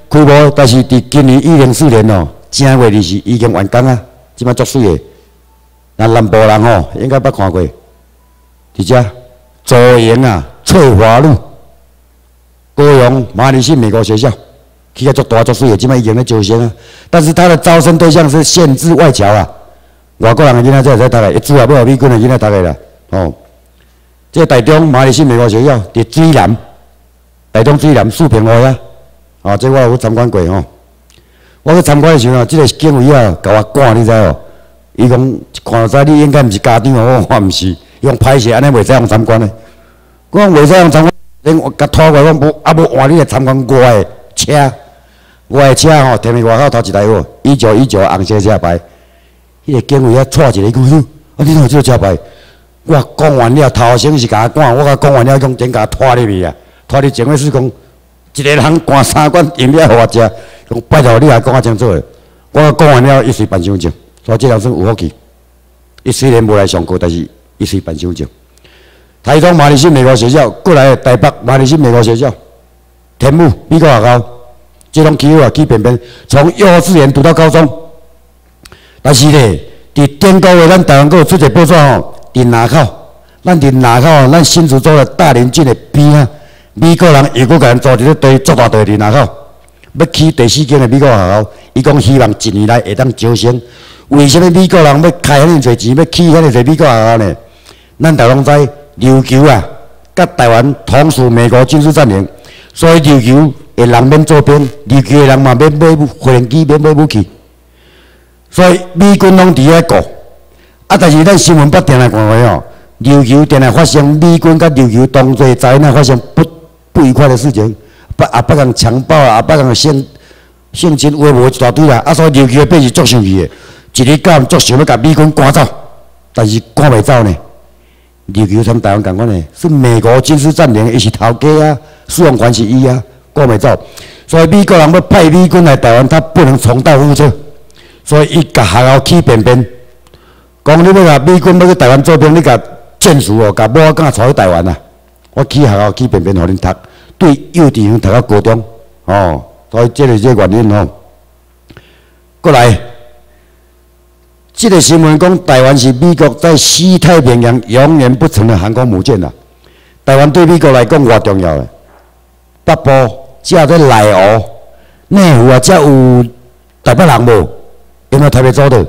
开幕，但是伫今年2004年哦，正月20日已经完工啊，即摆足水的。那南部人吼，应该捌看过。伫遮左营啊，翠华路、高雄马里信美国学校，起个足大足水的，即摆已经咧招生啊。但是他的招生对象是限制外侨啊，外国人的囡仔才会使读的，一主要要美军的囡仔读的啦。哦，这台中马里信美国学校伫水南，台中水南四平路遐，哦，这我有去参观过吼。我去参观的时候，这个警卫啊，甲我赶，你知哦？伊讲看在你应该毋是家长哦，我毋是，伊讲歹势安尼袂使用参观的。我讲袂使用参观，我甲拖过，我无换你来参观我的车，我的车吼，踮伫外口头一台好，1919红色车牌。迄个警卫啊，带一个句，啊，你哪有这个车牌？我讲完了，头先是甲我赶，我甲讲完了，讲真甲拖入去啊，拖入警卫室讲，一个人赶3罐饮料互我食，讲拜托你来讲较清楚的。我讲完了，伊随办伤证。所以这人算有福气。伊虽然无来上课，但是伊随办伤证。台中马里信美国学校，过来台北马里信美国学校，天母美国学校，这种起好啊，起便便，从幼稚园读到高中。但是咧，伫顶个月，咱台湾阁有出一个报纸吼，伫南口，咱伫南口，咱新竹州的大林镇的边啊，美国人又阁甲咱组一个队，足大队伫南口，要起第4间的美国学校，伊讲希望一年内会当招生。为什么美国人要开遐尼侪钱，要起遐尼侪美国学校呢？咱大拢知琉球啊，甲台湾同属美国军事占领，所以琉球的人免做兵，琉球的人嘛免买飞行机，免买武器，所以美军拢伫遐顾。啊，但是咱新闻不定来看话吼，琉球定来发生美军甲琉球同齐在那发生不愉快的事情，不人强暴啊，不人性侵，有诶无一大堆啦。啊，所以琉球变是足生气的。一日到晚足想要甲美军赶走，但是赶袂走呢。琉球从台湾共款呢，是美国军事占领，伊是头家啊，使用权是伊啊，赶袂走。所以美国人要派美军来台湾，他不能重蹈覆辙，所以伊甲学校起便便，讲你要甲美军要去台湾做兵，你甲战术哦，甲某仔带去台湾啊。我起学校起便便，互恁读，对幼稚园读到高中，哦，所以这是这原因哦。过来。这个新闻讲，台湾是美国在西太平洋永远不成的航空母舰啦。台湾对美国来讲偌重要的，北部只有在内湖、内湖啊，才有台北人无？有没有台北州的？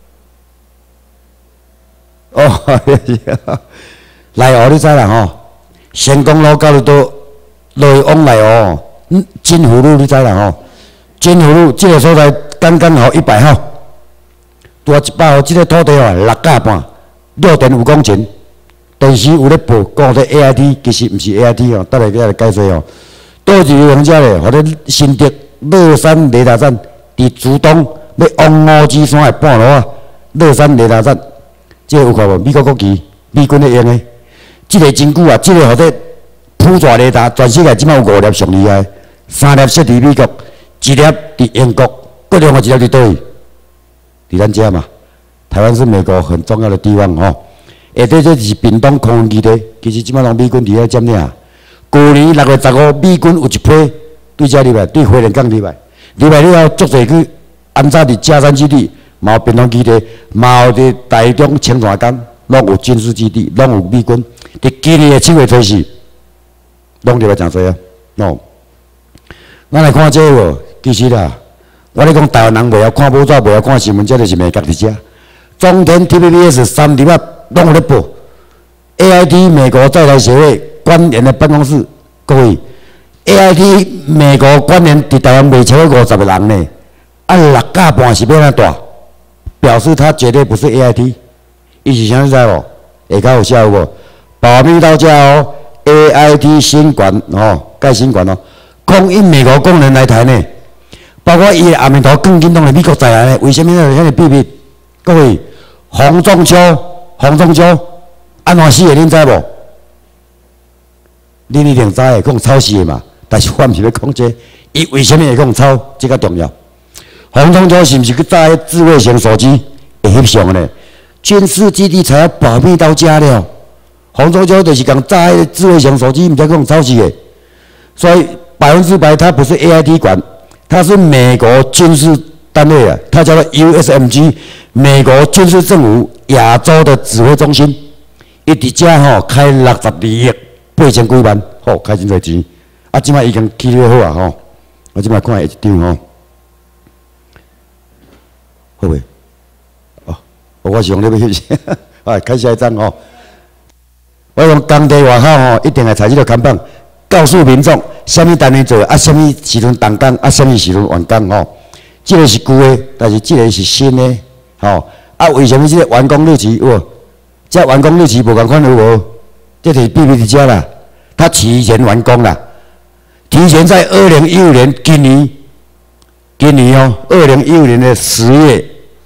哦，内湖你知啦吼？成功路到到往内湖，金湖路你知啦吼？金湖路这个所在刚刚好100号。多100号，这个土地哦，6甲半，6.5公顷。电视有咧报，讲这 AIT， 其实毋是 AIT 哦，等下再来解释哦。倒一个人家咧，或者新竹乐山雷达站，伫竹东要往五指山的半路啊，乐山雷达站，这个有看无？美国国旗，美军咧用的，这个真久啊，这个或者普抓雷达，全世界即摆有5粒上厉害，3粒设伫美国，1粒伫英国，各另外1粒伫倒位？伫咱遮嘛，台湾是美国很重要的地方吼。下底这是屏东空军基地，其实即摆拢美军伫遐占领。去年6月15，美军有一批对遮入来，对花莲港入来，入来了后，足侪去安插伫嘉山基地，嘛有屏东基地，嘛有伫台中清泉港，拢有军事基地，拢有美军。伫今年的7月14，拢入来诚侪啊。哦，咱来看这个，其实啦。我咧讲，台湾人袂晓看报纸，袂晓看新闻，这就是美国伫遮。中天 TVBS 3立啊，拢有咧报。AIT 美国在台协会官员的办公室，各位 ，AIT 美国官员伫台湾袂超过50个人呢。啊，6甲半是要安怎大？表示他绝对不是 AIT。伊是啥你知无？下骹有写有无？保密到家哦 ，AIT 新馆哦，盖新馆哦，供应美国工人来台呢。包括伊的阿面头更紧拢是美国在来的，为什么呢？遐尼秘密？各位，洪仲秋安怎死的？恁知无？恁一定知的，讲抄袭的嘛。但是我毋是要讲这，伊为什么会讲抄？这较重要。洪仲秋是毋是去炸智慧型手机会翕相的呢？军事基地才要保密到家了。洪仲秋就是讲炸智慧型手机，毋才讲抄袭的。所以100%他不是 AIT 管。 它是美国军事单位啊，它叫做 USMG， 美国军事政府亚洲的指挥中心。伊伫遮吼开62亿8000几万，吼开真侪钱。啊，即摆已经起了好啊吼，我即摆看下一张吼，好袂？哦，我是用你要休息，啊，开下一张吼。我用工地外口吼，一定会采这个看板，告诉民众什么单位做，啊，什么时阵动工，啊，什么时阵完工吼。这个是旧的，但是这个是新的，吼。啊，为什么这个完工日期有无？这完工日期无共款有无？这是秘密伫遮啦，它提前完工啦，提前在2015年今年哦，2015年的10月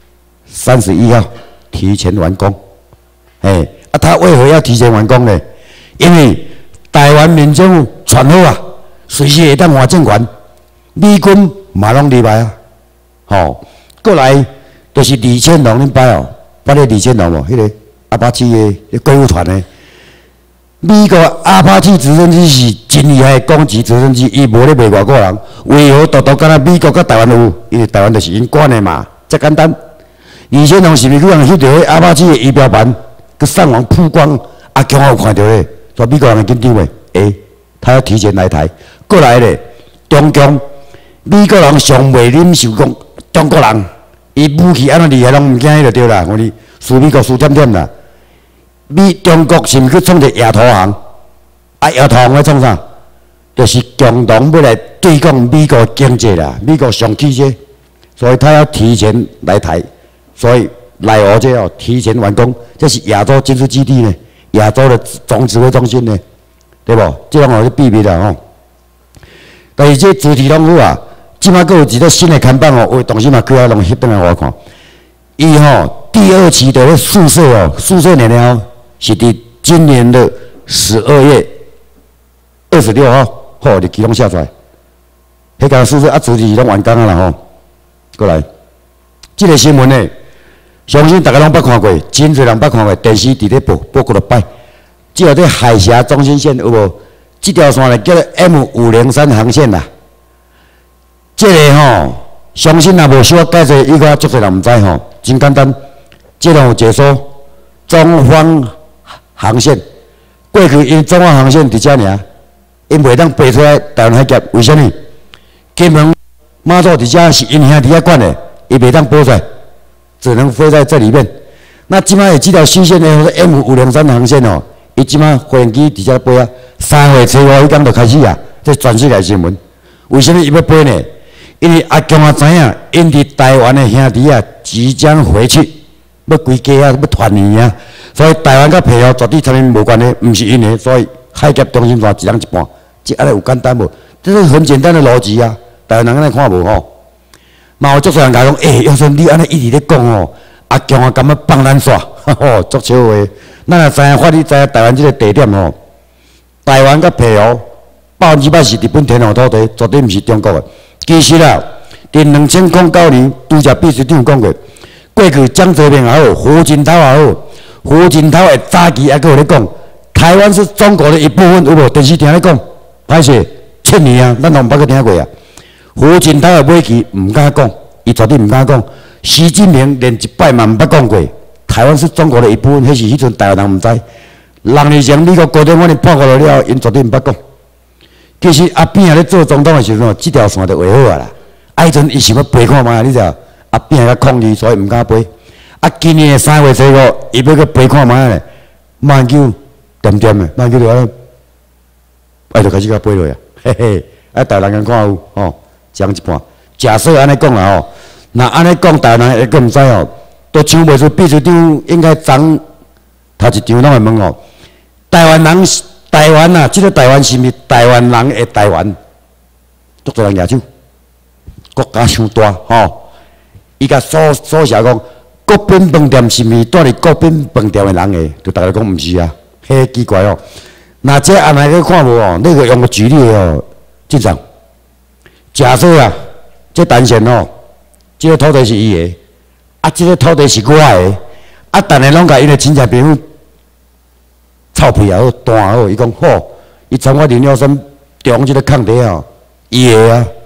31号提前完工，哎。啊，他为何要提前完工呢？因为台湾民政府传好啊，随时会当换政权，美军嘛拢入来啊。吼，过来就是李乾隆，恁捌哦，捌咧李乾隆无？迄个阿帕奇的贵妇团的，美国阿帕奇直升机是真厉害的攻击直升机，伊无咧卖外国人，为何独敢若美国甲台湾有？因为台湾就是因管的嘛，遮简单。李乾隆是毋是去人翕到迄阿帕奇的仪表盘？佮上网曝光，阿强有看到咧，说美国人紧张诶，他要提前来台，过来咧，中共美国人上袂忍受讲中国人，伊武器安怎厉害拢毋惊迄就对啦，我哋输美国输点点啦。中国是毋是去创一个亚投行？啊，亚投行要创啥？就是共同要来对抗美国经济啦，美国上气些，所以他要提前来台，所以。来我这哦，提前完工，这是亚洲军事基地呢，亚洲的总指挥中心呢，对不？这种我是秘密的吼。但是这主题拢好啊，即摆佫有一个新的看板哦，有东西嘛，佮我拢翕转来我看。伊吼第2期的宿舍哦，宿舍年了是伫今年的12月26号，吼，日期拢写出来。迄间宿舍啊，主题拢完工啊啦吼。过来，这个新闻呢。相信大家拢捌看过，真侪人捌看过，电视伫咧报过了摆。即个在海峡中心线有无？即条线咧叫做 M503航线啦。即个吼，相信若无小可解释，应该足侪人毋知吼。真简单，即个有解说中方航线。过去因中方航线伫遮尔，因袂当飞出来台湾海峡，为什么？金门、马祖伫遮是因兄弟遐管的，伊袂当飞出来。只能飞在这里面。那即摆有这条新线呢，M503航线哦，伊即摆飞机伫遮飞啊，3月初5迄天就开始啊，这全世界新闻。为什么伊要飞呢？因为阿强也知影，因伫台湾的兄弟啊，即将回去，要归家啊，要团圆啊，所以台湾甲澎湖绝对参与无关的，毋是因的，所以海峡中心线一人一半，这安尼有简单无？这是很简单的逻辑啊，台湾人安尼看无吼。嘛有足多人甲讲，要说你安尼一直咧讲哦，阿强啊，敢要放咱煞，吼，足笑话。咱也知影，法你知影台湾这个地点吼，台湾甲澎湖100%是日本天然土地，绝对毋是中国的。其实啦，伫2009年，拄则秘书长讲过，过去江泽民也好，胡锦涛也好，胡锦涛的早期还佫有咧讲，台湾是中国的一部分，有无？电视听咧讲，歹势7年啊，咱都毋捌去听过啊。胡锦涛的尾期唔敢讲，伊绝对唔敢讲。习近平连一摆嘛唔捌讲过，台湾是中国的一部分，迄是迄阵台湾人唔知。6年前美国高等法院判过了了，因绝对唔捌讲。其实阿扁咧做总统的时候，这条线就画好啊啦。迄阵伊想要飞看卖，你知道？阿扁较抗议，所以唔敢飞。啊，今年的3月初5，伊要去飞看卖咧，慢球点点的，慢球就安，就开始甲飞落啊，嘿嘿。啊，台湾人看有吼。讲一半，假设安尼讲啦吼，那安尼讲，台湾人会佫毋知吼，都想袂出秘书长应该长头一张拢会问吼，台湾人，台湾啊，即个台湾是毋是台湾人的台湾？足多人举手，国家伤大吼，伊甲所写讲，国宾饭店是毋是住伫国宾饭店的人的？就大家讲毋是啊，迄奇怪哦。那这安尼去看无哦，那个用个举例哦，正常。假设啊，这单线哦，这个土地是伊的，啊，这个土地是我的，啊，逐个拢甲因的亲戚朋友臭屁也好，弹也好，伊讲好，伊从我林耀生中这个空地哦，伊的啊，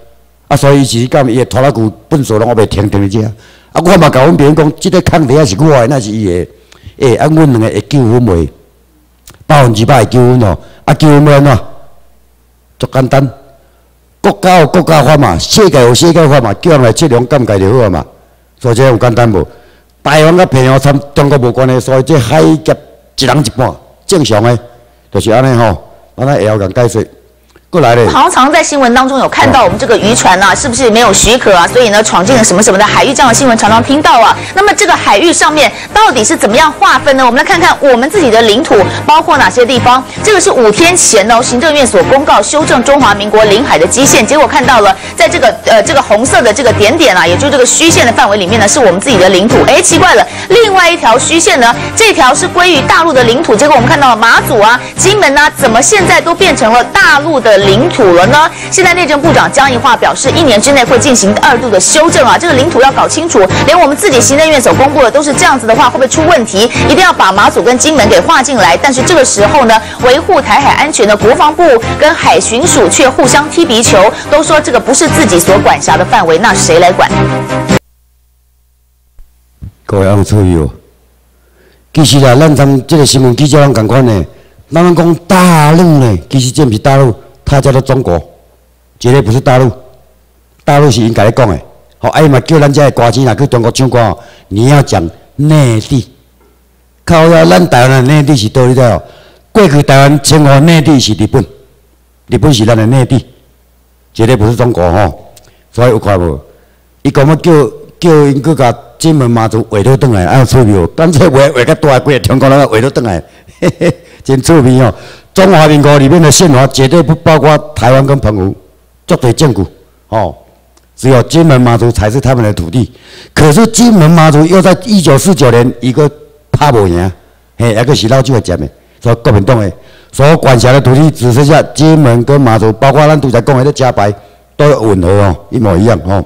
啊，所以是讲伊的拖拉机粪扫拢我袂停伫遮。啊，我嘛甲阮朋友讲，即个坑底下是我的，那是伊的。啊，阮两个会纠纷袂？100%会纠纷哦。啊，纠纷要安怎？足简单，国家有国家法嘛，世界有世界法嘛，叫人来测量鉴界就好啊嘛。所以这有简单无？台湾甲平壤参中国无关系，所以这海劫一人一半，正常的，就是安尼吼。安尼会晓共解说。过来嘞， 好像常在新闻当中有看到我们这个渔船啊，是不是没有许可啊？所以呢，闯进了什么什么的海域，这样的新闻常常听到啊。那么这个海域上面到底是怎么样划分呢？我们来看看我们自己的领土包括哪些地方。这个是5天前呢，行政院所公告修正中华民国领海的基线，结果看到了，在这个红色的这个点点啊，也就是这个虚线的范围里面呢，是我们自己的领土。哎，奇怪了，另外一条虚线呢，这条是归于大陆的领土，结果我们看到了马祖啊、金门啊，怎么现在都变成了大陆的领土了呢？现在内政部长江宜桦表示，1年之内会进行2度的修正啊，这个领土要搞清楚。连我们自己行政院所公布的都是这样子的话，会不会出问题？一定要把马祖跟金门给划进来。但是这个时候呢，维护台海安全的国防部跟海巡署却互相踢皮球，都说这个不是自己所管辖的范围，那谁来管？ 各位有注意哦，其实啊，咱从这个新闻记者拢共款呢，咱们讲大陆呢，其实这不是大陆。它叫做中国，绝对不是大陆。大陆是因家己讲的，好，哎嘛叫咱这的歌星若去中国唱歌哦，你要讲内地。靠呀，咱台湾的内地是倒你知道？过去台湾称呼内地是日本，日本是咱的内地，绝对不是中国吼。所以有看无？伊讲要叫因去甲金门马祖画倒转来，有趣味哦。干脆画较大，规个中国人画倒转来，嘿嘿，真趣味哦。中华民国里面的宪法绝对不包括台湾跟澎湖，绝对证据哦。只有金门马祖才是他们的土地。可是金门马祖又在1949年一个拍不赢，嘿，那个是老酒会占的，所以国民党的所管辖的土地只剩下金门跟马祖，包括咱刚才讲的那加白都有吻合哦，一模一样哦。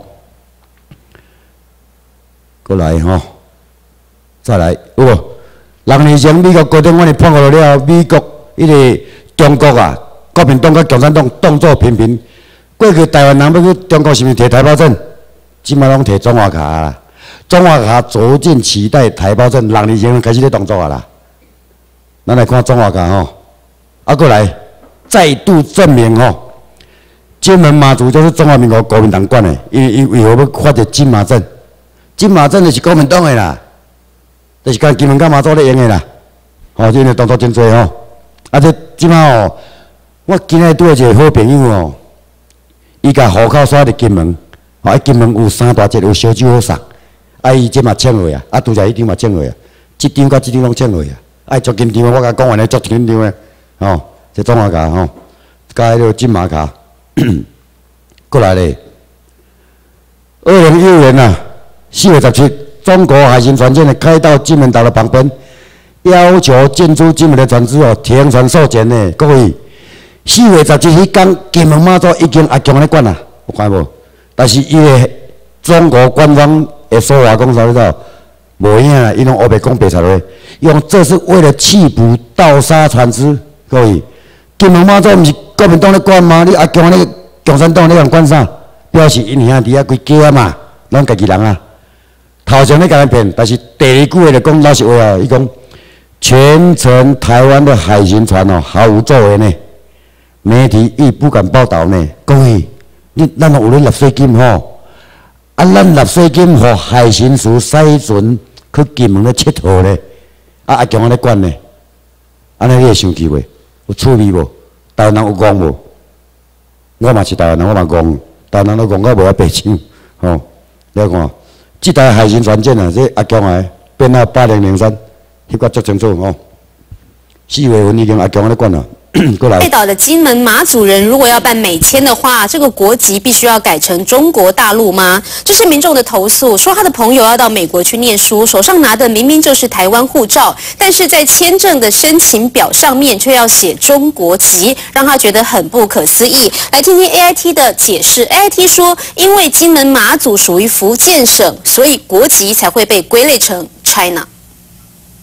过来吼，再来，有无？6年前美国高等法院判决了美国。迄个中国啊，国民党甲共产党动作频频。过去台湾人要去中国是毋是摕台胞证？即摆拢摕中华卡啦。中华卡逐渐取代台胞证，6年前开始咧动作啊啦。咱来看中华卡吼，啊过来再度证明吼，金门马祖就是中华民国国民党管的，因为何要发这金马证？金马证就是国民党的啦，就是跟金门甲马祖咧用的啦。吼，这个动作真多吼。啊！这即摆哦，我今仔拄一个好朋友哦，伊甲户口刷伫金门，哦，金门有3大节有烧酒好送，啊，伊即嘛签落啊，啊，拄则迄张嘛签落啊，即张甲即张拢签落啊，啊，足紧张，我甲讲完咧足紧张诶，哦，这中华卡吼，加迄个金马卡，过来咧，2015年啊，4月17日，中国海巡船舰开到金门岛的旁边。要求进出金门的船只哦停船授检呢，各位，4月17日迄天，金门马祖已经阿强咧管啦，有看无？但是伊个中国官方的说法讲啥你知道？无影啦，伊拢黑白讲白贼话，用这是为了缉捕盗沙船只，各位，金门马祖毋是国民党咧管吗？你阿强咧共产党咧人管啥？表示因兄弟啊规家嘛，拢家己人啊，头前咧甲人骗，但是第二句话就讲老实话啊，伊讲。全程台湾的海巡船哦毫无作为呢，媒体亦不敢报道呢。各位，咱有咧纳税金吼，啊，咱纳税金互海巡署使船去金门咧佚佗咧，啊，阿强咧管呢，安尼你会生气袂？有趣味无？台湾人有讲无？我嘛是台湾人，我嘛讲，台湾人都讲到无啊白抢，吼，你看，这台海巡船舰啊，这阿强诶，编号8003。翕个足清楚哦，4月份已经阿强咧管了，过来。 外岛的金门马祖人如果要办美签的话，这个国籍必须要改成中国大陆吗？这是民众的投诉，说他的朋友要到美国去念书，手上拿的明明就是台湾护照，但是在签证的申请表上面却要写中国籍，让他觉得很不可思议。来听听 AIT 的解释。AIT 说，因为金门马祖属于福建省，所以国籍才会被归类成 China。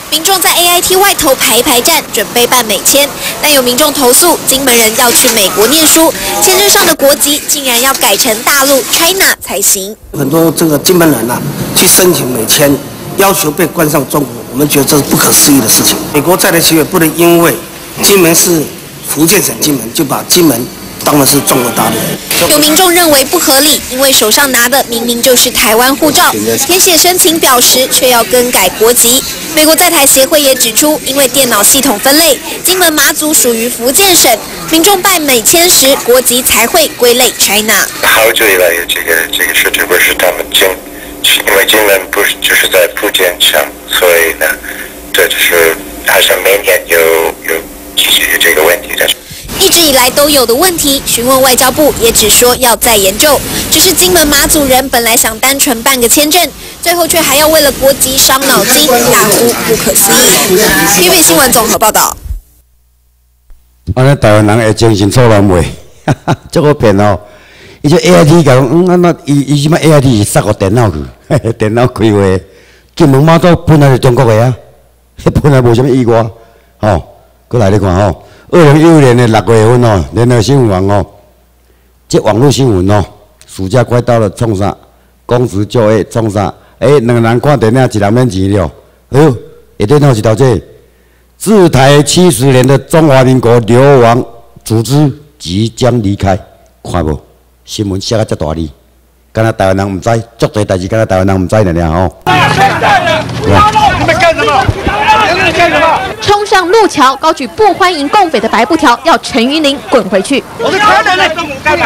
民众在 AIT 外头排站，准备办美签，但有民众投诉，金门人要去美国念书，签证上的国籍竟然要改成大陆 China 才行。 很多这个金门人去申请美签，要求被关上中国，我们觉得这是不可思议的事情。美国在台协会不能因为金门是福建省金门，就把金门当的是中国大陆。 有民众认为不合理，因为手上拿的明明就是台湾护照，填写申请表时却要更改国籍。美国在台协会也指出，因为电脑系统分类，金门马祖属于福建省，民众办美签时国籍才会归类 China。 好久以来有这个事，只不过是他们因为金门不是就是在福建省，所以呢，这就是好像每年有解决这个问题的。 一直以来都有的问题，询问外交部也只说要再研究。只是金门马祖人本来想单纯办个签证，最后却还要为了国籍伤脑筋，大呼不可思议。TVB 新闻综合报道。 安尼台湾人会精神错乱袂？这个骗哦！伊就 AIT 讲，伊即摆 AIT 是塞互电脑去，电脑开话。金门马祖本来是中国的啊，本来无啥物意外，吼，过来你看吼。2015年的6月份哦，联合新闻网哦，这网络新闻哦，暑假快到了，创啥？公职就业创啥？两个人看电影，一人免钱了。哎呦，下底有一条这自台70年的中华民国流亡组织即将离开，看无？新闻写啊遮大字，敢若台湾人唔知，足多代志敢若台湾人唔知了吼。 你们干什么？ 冲上路桥，高举不欢迎共匪的白布条，要陈云林滚回去。 我是台南人，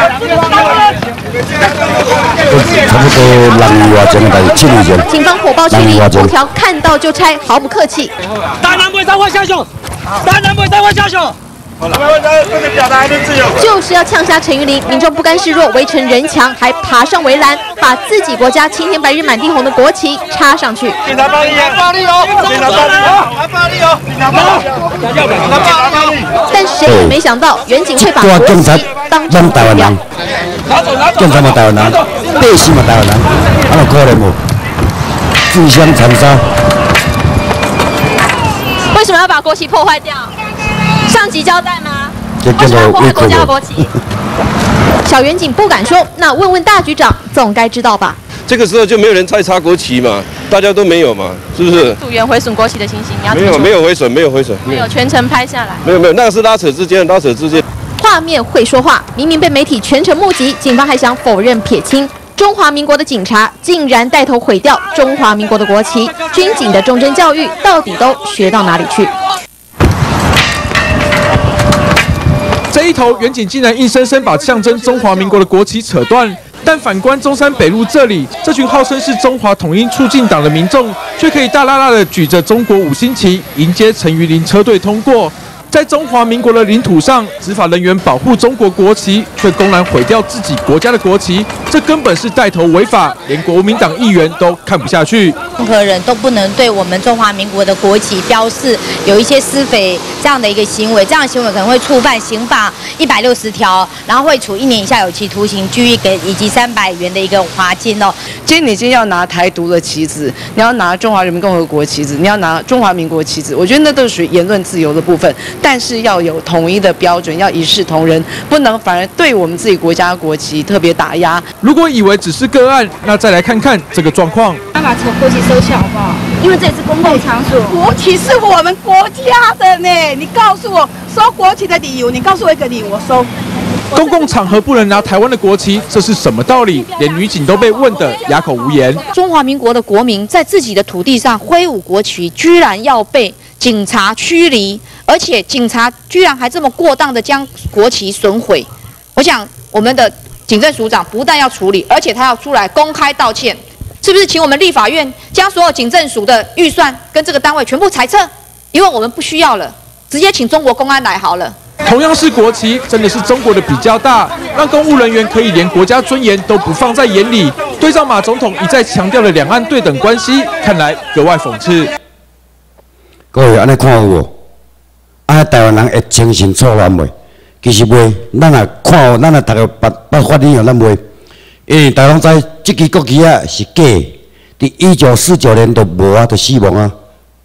差不多6月外前，但是7年前。 警方火爆驱离，布条看到就拆，毫不客气。 大南不会再换下手，大南不会再换下手。 就是要呛下陈云林，民众不甘示弱，围成人墙，还爬上围栏，把自己国家青天白日满地红的国旗插上去。 警察暴力哦！暴力哦！警察暴力哦！暴力哦！警察暴力！ 但谁也没想到，远警会把国旗当成台湾人，警察嘛台湾人，百姓嘛台湾人，啊，有可能无？自相残杀。 为什么要把国旗破坏掉？上级交代吗？ 为什么要破坏国家的国旗？小远警不敢说，那问问大局长，总该知道吧？ 这个时候就没有人再插国旗嘛，大家都没有嘛，是不是？ 组员毁损国旗的情形，你要没有毁损，没有毁损， 没有全程拍下来， 没有，那个是拉扯之间。 画面会说话，明明被媒体全程目击，警方还想否认撇清。中华民国的警察竟然带头毁掉中华民国的国旗，军警的忠贞教育到底都学到哪里去？ 这一头远警竟然硬生生把象征中华民国的国旗扯断，但反观中山北路这里，这群号称是中华统一促进党的民众，却可以大剌剌的举着中国5星旗迎接陈云林车队通过。在中华民国的领土上，执法人员保护中国国旗，却公然毁掉自己国家的国旗，这根本是带头违法，连国民党议员都看不下去。 任何人都不能对我们中华民国的国旗标示有一些施肥这样的一个行为，这样的行为可能会触犯刑法160条，然后会处1年以下有期徒刑、拘役以及300元的一个罚金哦。 今天你今天要拿台独的旗子，你要拿中华人民共和国旗子，你要拿中华民国旗子，我觉得那都是属于言论自由的部分。但是要有统一的标准，要一视同仁，不能反而对我们自己国家国旗特别打压。 如果以为只是个案，那再来看看这个状况。 他把国旗收起来好不好？因为这也是公共场所。国旗是我们国家的呢，你告诉我收国旗的理由，你告诉我一个理由，我收。 公共场合不能拿台湾的国旗，这是什么道理？连女警都被问得哑口无言。 中华民国的国民在自己的土地上挥舞国旗，居然要被警察驱离，而且警察居然还这么过当的将国旗损毁。我想我们的警政署长不但要处理，而且他要出来公开道歉，是不是请我们立法院将所有警政署的预算跟这个单位全部裁撤？因为我们不需要了，直接请中国公安来好了。 同样是国旗，真的是中国的比较大，让公务人员可以连国家尊严都不放在眼里。对照马总统一再强调的两岸对等关系，看来格外讽刺。 各位安尼看有无？台湾人会精神错乱袂？其实袂，咱也看哦，咱也大家捌法律哦，咱袂。因为大家拢知，这支国旗啊是假的，伫1949年就无啊，就死亡啊。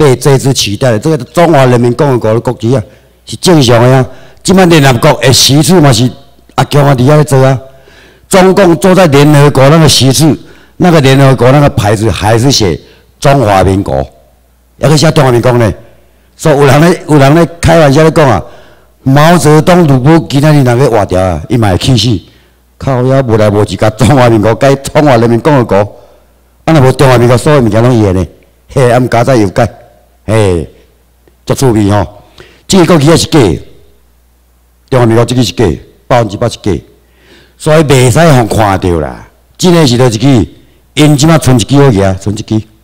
被这支取代了。这个中华人民共和国的国旗啊，是正常的啊。即摆联合国的席次嘛是阿强啊伫遐咧做啊。中共坐在联合国那个席次，那个联合国那个牌子还是写中华民国，还去写中华民国呢。所以有人咧开玩笑咧讲啊，毛泽东如果今仔日人去换掉啊，伊嘛会气死。靠呀，无来无去，甲中华民国改中华人民共和国，啊，若无中华民国所有物件拢伊的呢，嘿，啊，毋加再又改，嘿，足趣味吼。这个国旗也是假的，中华民国这个是假，100%是假，所以袂使互看到啦。真诶是倒一支，因即马剩一支好个，剩一支。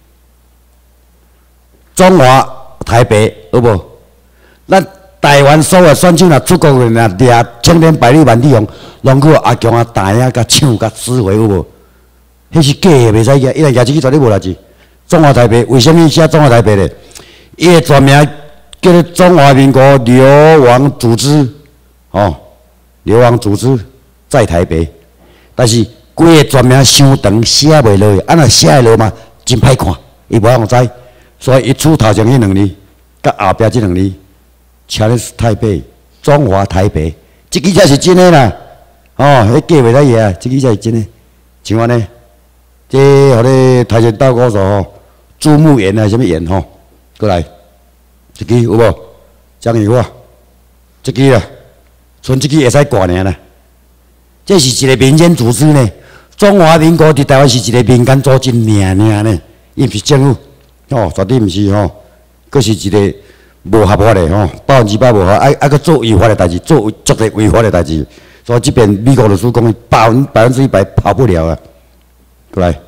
中华台北好无？咱台湾所有选手若出国人若掠青天白日满地红，拢去阿强啊弹啊、甲唱、甲指挥有无？迄是假的，袂使举，伊若举这个绝对无代志。中华台北为什么写中华台北咧？伊的全名叫做中华民国流亡组织，哦，流亡组织在台北，但是规个全名伤长，写袂落去，啊若写会落嘛，真歹看，伊无通知，所以伊出头前迄两字，甲后壁这两字。Chinese 台北，中华台北，这个才是真的啦。哦，迄假袂使个，这个才是真的。像安尼，这互你跆拳道高手吼，朱木炎啊，什么炎吼，过来，这个有无？江油啊，这个啦，剩这个会使挂尔啦。这是一个民间组织呢，中华民国伫台湾是一个民间组织尔呢，伊毋是政府，哦，绝对毋是吼，佫是一个。无合法的吼，100%无合法，爱去做违法的代志，做足个违法的代志，所以这边美国律师讲100%跑不了啊。过来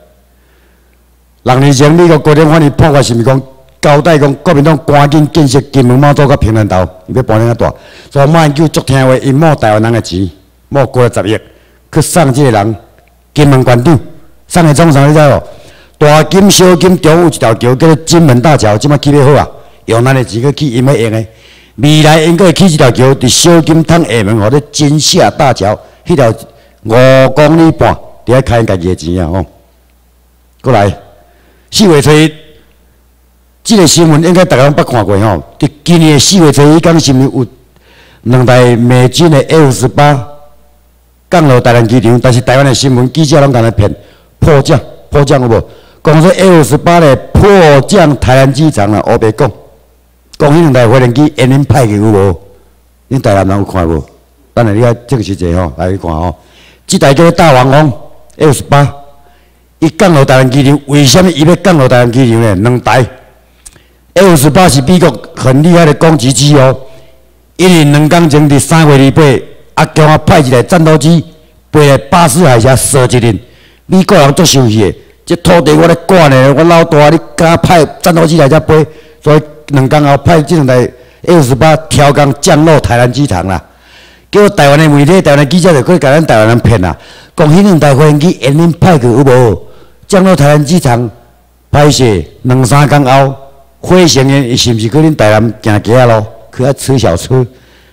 ，6年前美国高等法院判决是毋是讲交代讲国民党赶紧建设金门马祖甲平潭岛，伊要搬遐大，所以马英九足听话，伊摸台湾人的钱，摸过了10亿，去送这个人金门县长，送的总啥你知无？大金、小金中有一条桥叫做金门大桥，即摆起要好啊。用咱的钱去起，因要用的。未来应该会起一条桥，伫小金汤下门，或者金厦大桥，迄条5公里半，伫遐开家己的钱啊吼。过来，4月初一，这个新闻应该大家拢捌看过吼。伫今年的4月初一，讲是毋是有2台美军的 F-18降落台南机场，但是台湾的新闻记者拢敢来骗迫降有无？讲说 F-18咧迫降台南机场啦，乌白讲。讲迄2台飞机因恁派去有无？恁台南人有看无？等下你遐证实者吼，来去看吼。这台叫做大黄蜂 F-18，伊降落台湾机场，为什么伊要降落台湾机场呢？2台 F-18是美国很厉害的攻击机哦。因为2天前伫3月28，阿强啊派一台战斗机飞来巴士海峡射一人，美国人足生气的。这土地我咧管的，我老大你敢派战斗机来遮飞，所以。2天后派这2台 F-18挑工降落台南机场啦，结果台湾的媒体、台湾的记者就去甲咱台湾人骗啦，讲迄2台飞机因恁派去有无？降落台南机场拍摄2-3天后，飞行员伊是毋是去恁台南行街咯？去遐吃小吃？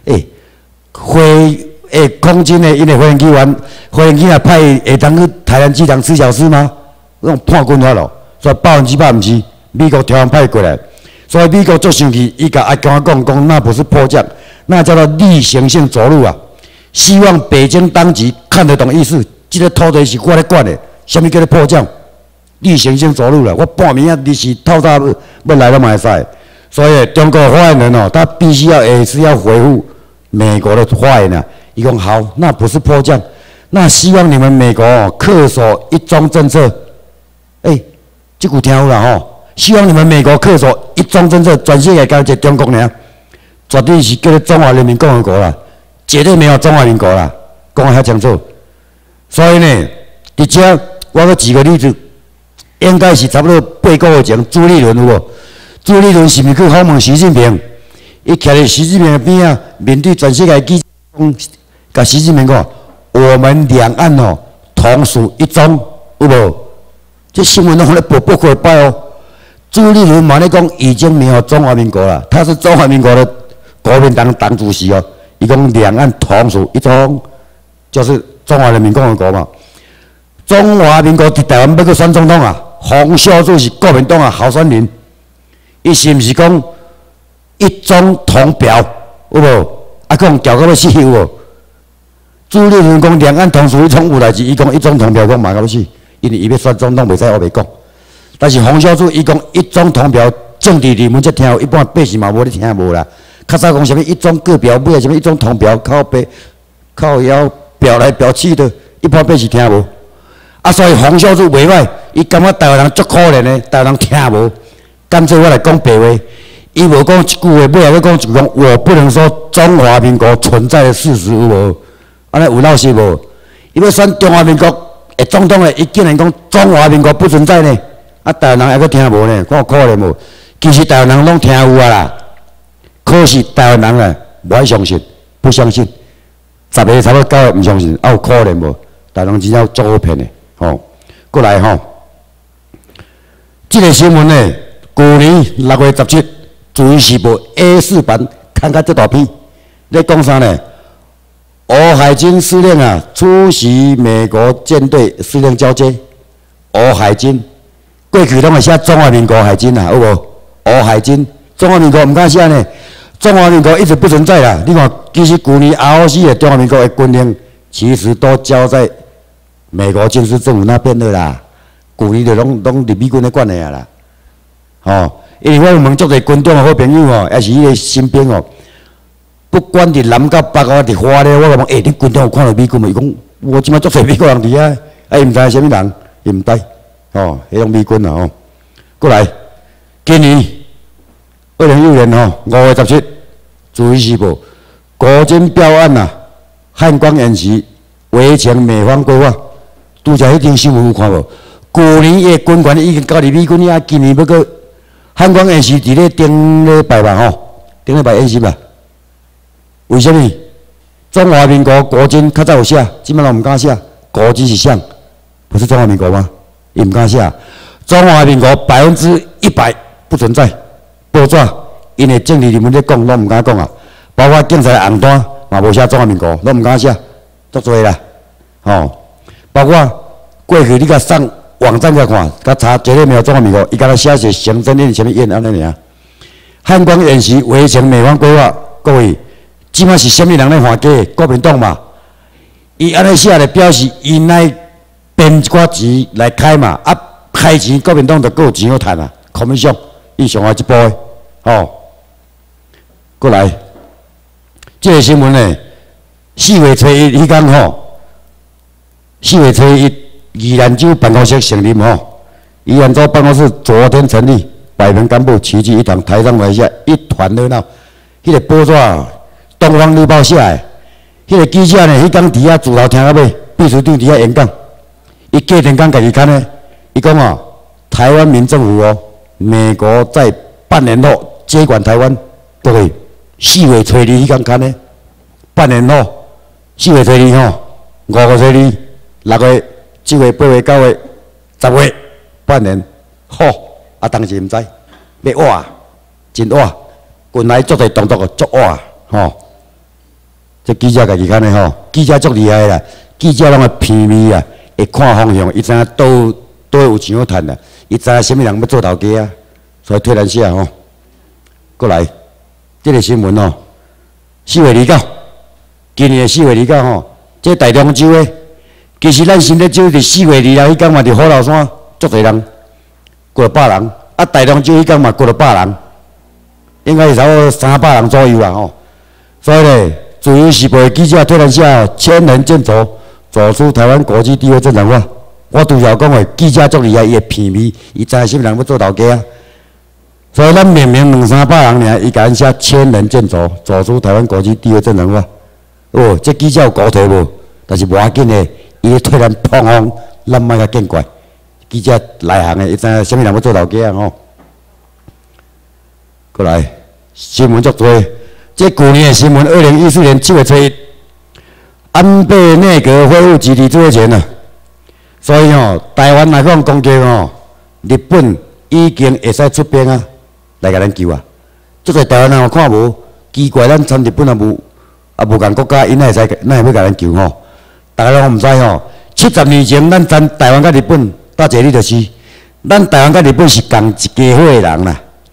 空军的因的飞行机也派会当去台南机场吃小吃吗？那种判官法咯，所以100%毋是美国挑工派过来。所以美国最生气，伊甲阿强讲，那不是迫降，那叫做例行性走路啊。希望北京当局看得懂意思，这个土地是我咧管的，什么叫做迫降？例行性走路了，我半暝啊，你是透早要来都嘛会使。所以中国发言人哦，他必须也是要回复美国的发言啊。伊讲好，那不是迫降，那希望你们美国哦恪守一中政策。这句听有啦吼。希望你们美国恪守一中政策，全世界敢一个中国呢？绝对是叫做中华人民共和国啦，绝对没有中华民国啦，讲得遐清楚。所以呢，伫遮我搁举个例子，应该是差不多8个月前，朱立伦有无？朱立伦是毋是去访问习近平？伊徛伫习近平的边啊，面对全世界记者讲，甲习近平讲：我们两岸哦同属一中，有无？这新闻拢咧报过摆哦。朱立伦马咧讲已经没有中华民国了，他是中华民国的国民党党主席哦。伊讲两岸同属一中，就是中华人民共和国嘛。中华民国伫台湾要去选总统啊，洪秀柱是国民党啊候选人， 伊是毋是讲一中同表有无？啊，讲调到要死有无？朱立伦讲两岸同属一中有代志，伊讲一中同表讲骂到要死，因为伊要选总统袂使我袂讲。但是洪小柱伊讲一中同表，政治人物才听有，一般百姓嘛无咧听无啦。较早讲什么一中各表，尾什么一中同表，靠腰表来表去的，一般百姓听无。啊，所以洪小柱袂歹，伊感觉台湾人足可怜的，台湾人听无。干脆我来讲白话。伊无讲一句话，尾后要讲一句讲，我不能说中华民国存在的事实有无？安尼有闹事无？伊要选中华民国的总统的，伊竟然讲中华民国不存在呢？啊，台湾人还阁听无呢？看可怜无？其实台湾人拢听有啊啦，可是台湾人啊，无爱相信，不相信，10个差不多9个唔相信，啊有可怜无？台湾人真正足好骗的，吼。过来吼，这个新闻呢，去年6月17。《自由时报》A4 版看看这大片，咧讲啥呢？俄海军司令啊出席美国舰队司令交接。俄海军过去拢会写中华民国海军啊，有无？俄海军，中华民国唔敢写呢。中华民国一直不存在啦。你看，其实去年ROC 的中华民国的军令，其实都交在美国军事政府那边的啦。去年就拢入美军咧管的啊啦，吼。因为我有问足个军中的好朋友吼，也是迄个新兵吼，不管伫南到北啊，伫花咧，我讲你军中有看到美军无？伊讲我即摆足侪美国人伫啊，伊毋知啥物人，伊毋知，吼，迄种美军啊吼。过来，今年2016年吼5月17，《自由时报》国军标案啊，汉光演习围墙美方规划，拄则迄张新闻有看无？去年的军官已经交入美军啊，今年要搁。汉光演习伫咧顶礼拜吧吼，顶礼拜演习吧。为什么？中华民国国军较早有写，基本上毋敢写。国军是像，不是中华民国吗？伊毋敢写。中华民国100%不存在。报纸因为政治人物咧讲，拢毋敢讲啊。包括警察的红单嘛无写中华民国，拢毋敢写，足多啦。吼，包括过去你甲送。网站甲看，甲查绝对没有中华民国，伊敢若写是行政院什么院安尼尔。汉光演习围墙美方规划，各位，即摆是啥物人咧画假？国民党嘛，伊安尼写咧表示因来编一寡钱来开嘛，啊开钱国民党就够有钱好赚啊，孔明上伊上海一步的，吼。过来，这个新闻呢，4月初1迄天吼，4月初1。宜兰州办公室成立吼，宜兰州办公室昨天成立，100名干部齐聚一堂，台上台下一团热闹。迄个报纸《东方日报》写的，迄个记者呢，迄天伫遐自头听到尾，秘书长伫遐演讲，伊隔天讲家己看呢，伊讲哦，台湾民政府哦，美国在半年后接管台湾，各位4月初2迄天看呢，半年后4月初2吼，5月初2、6月。7月、8月、9月、10月，半年好啊！当时毋知要挖，真挖，原来做侪动作个足挖吼。这记者家己看的吼，记者足厉害啦，记者拢会片面啊，会看方向，伊知影倒有钱好赚啦，伊知影啥物人要做头家啊，所以推咱写吼。过来，这个新闻吼，4月29，今年4月29吼，这大中州诶。其实咱新德州伫4月26迄天嘛，伫虎头山足侪人，过了100人。啊，大龙州迄天嘛过了100人，应该是差不多300人左右啦吼。所以呢，自由时报的记者推然下千人见走，走出台湾国际地位正常化。我拄则讲的，记者足厉害，伊会片面，伊知影啥物人要做头家啊。所以咱明明200-300人尔，伊甲咱写千人见走，走出台湾国际地位正常化。哦，这记者有高头无？但是无要紧的。伊咧替咱碰风，咱莫甲见怪。记者内行的，伊知影啥物人要做头家啊吼。过来，新闻足多。这去年的新闻，2014年7月初1，安倍内阁恢复集体自卫权了。所以吼，台湾来讲攻击吼，日本已经会使出兵啊，来甲咱救啊。即个台湾人看无，奇怪，咱参日本也无共国家，因哪会使哪会要甲咱救吼？大家拢毋知吼，70年前咱台湾甲日本搭坐你就是，咱台湾甲日本是共一家伙的人啦，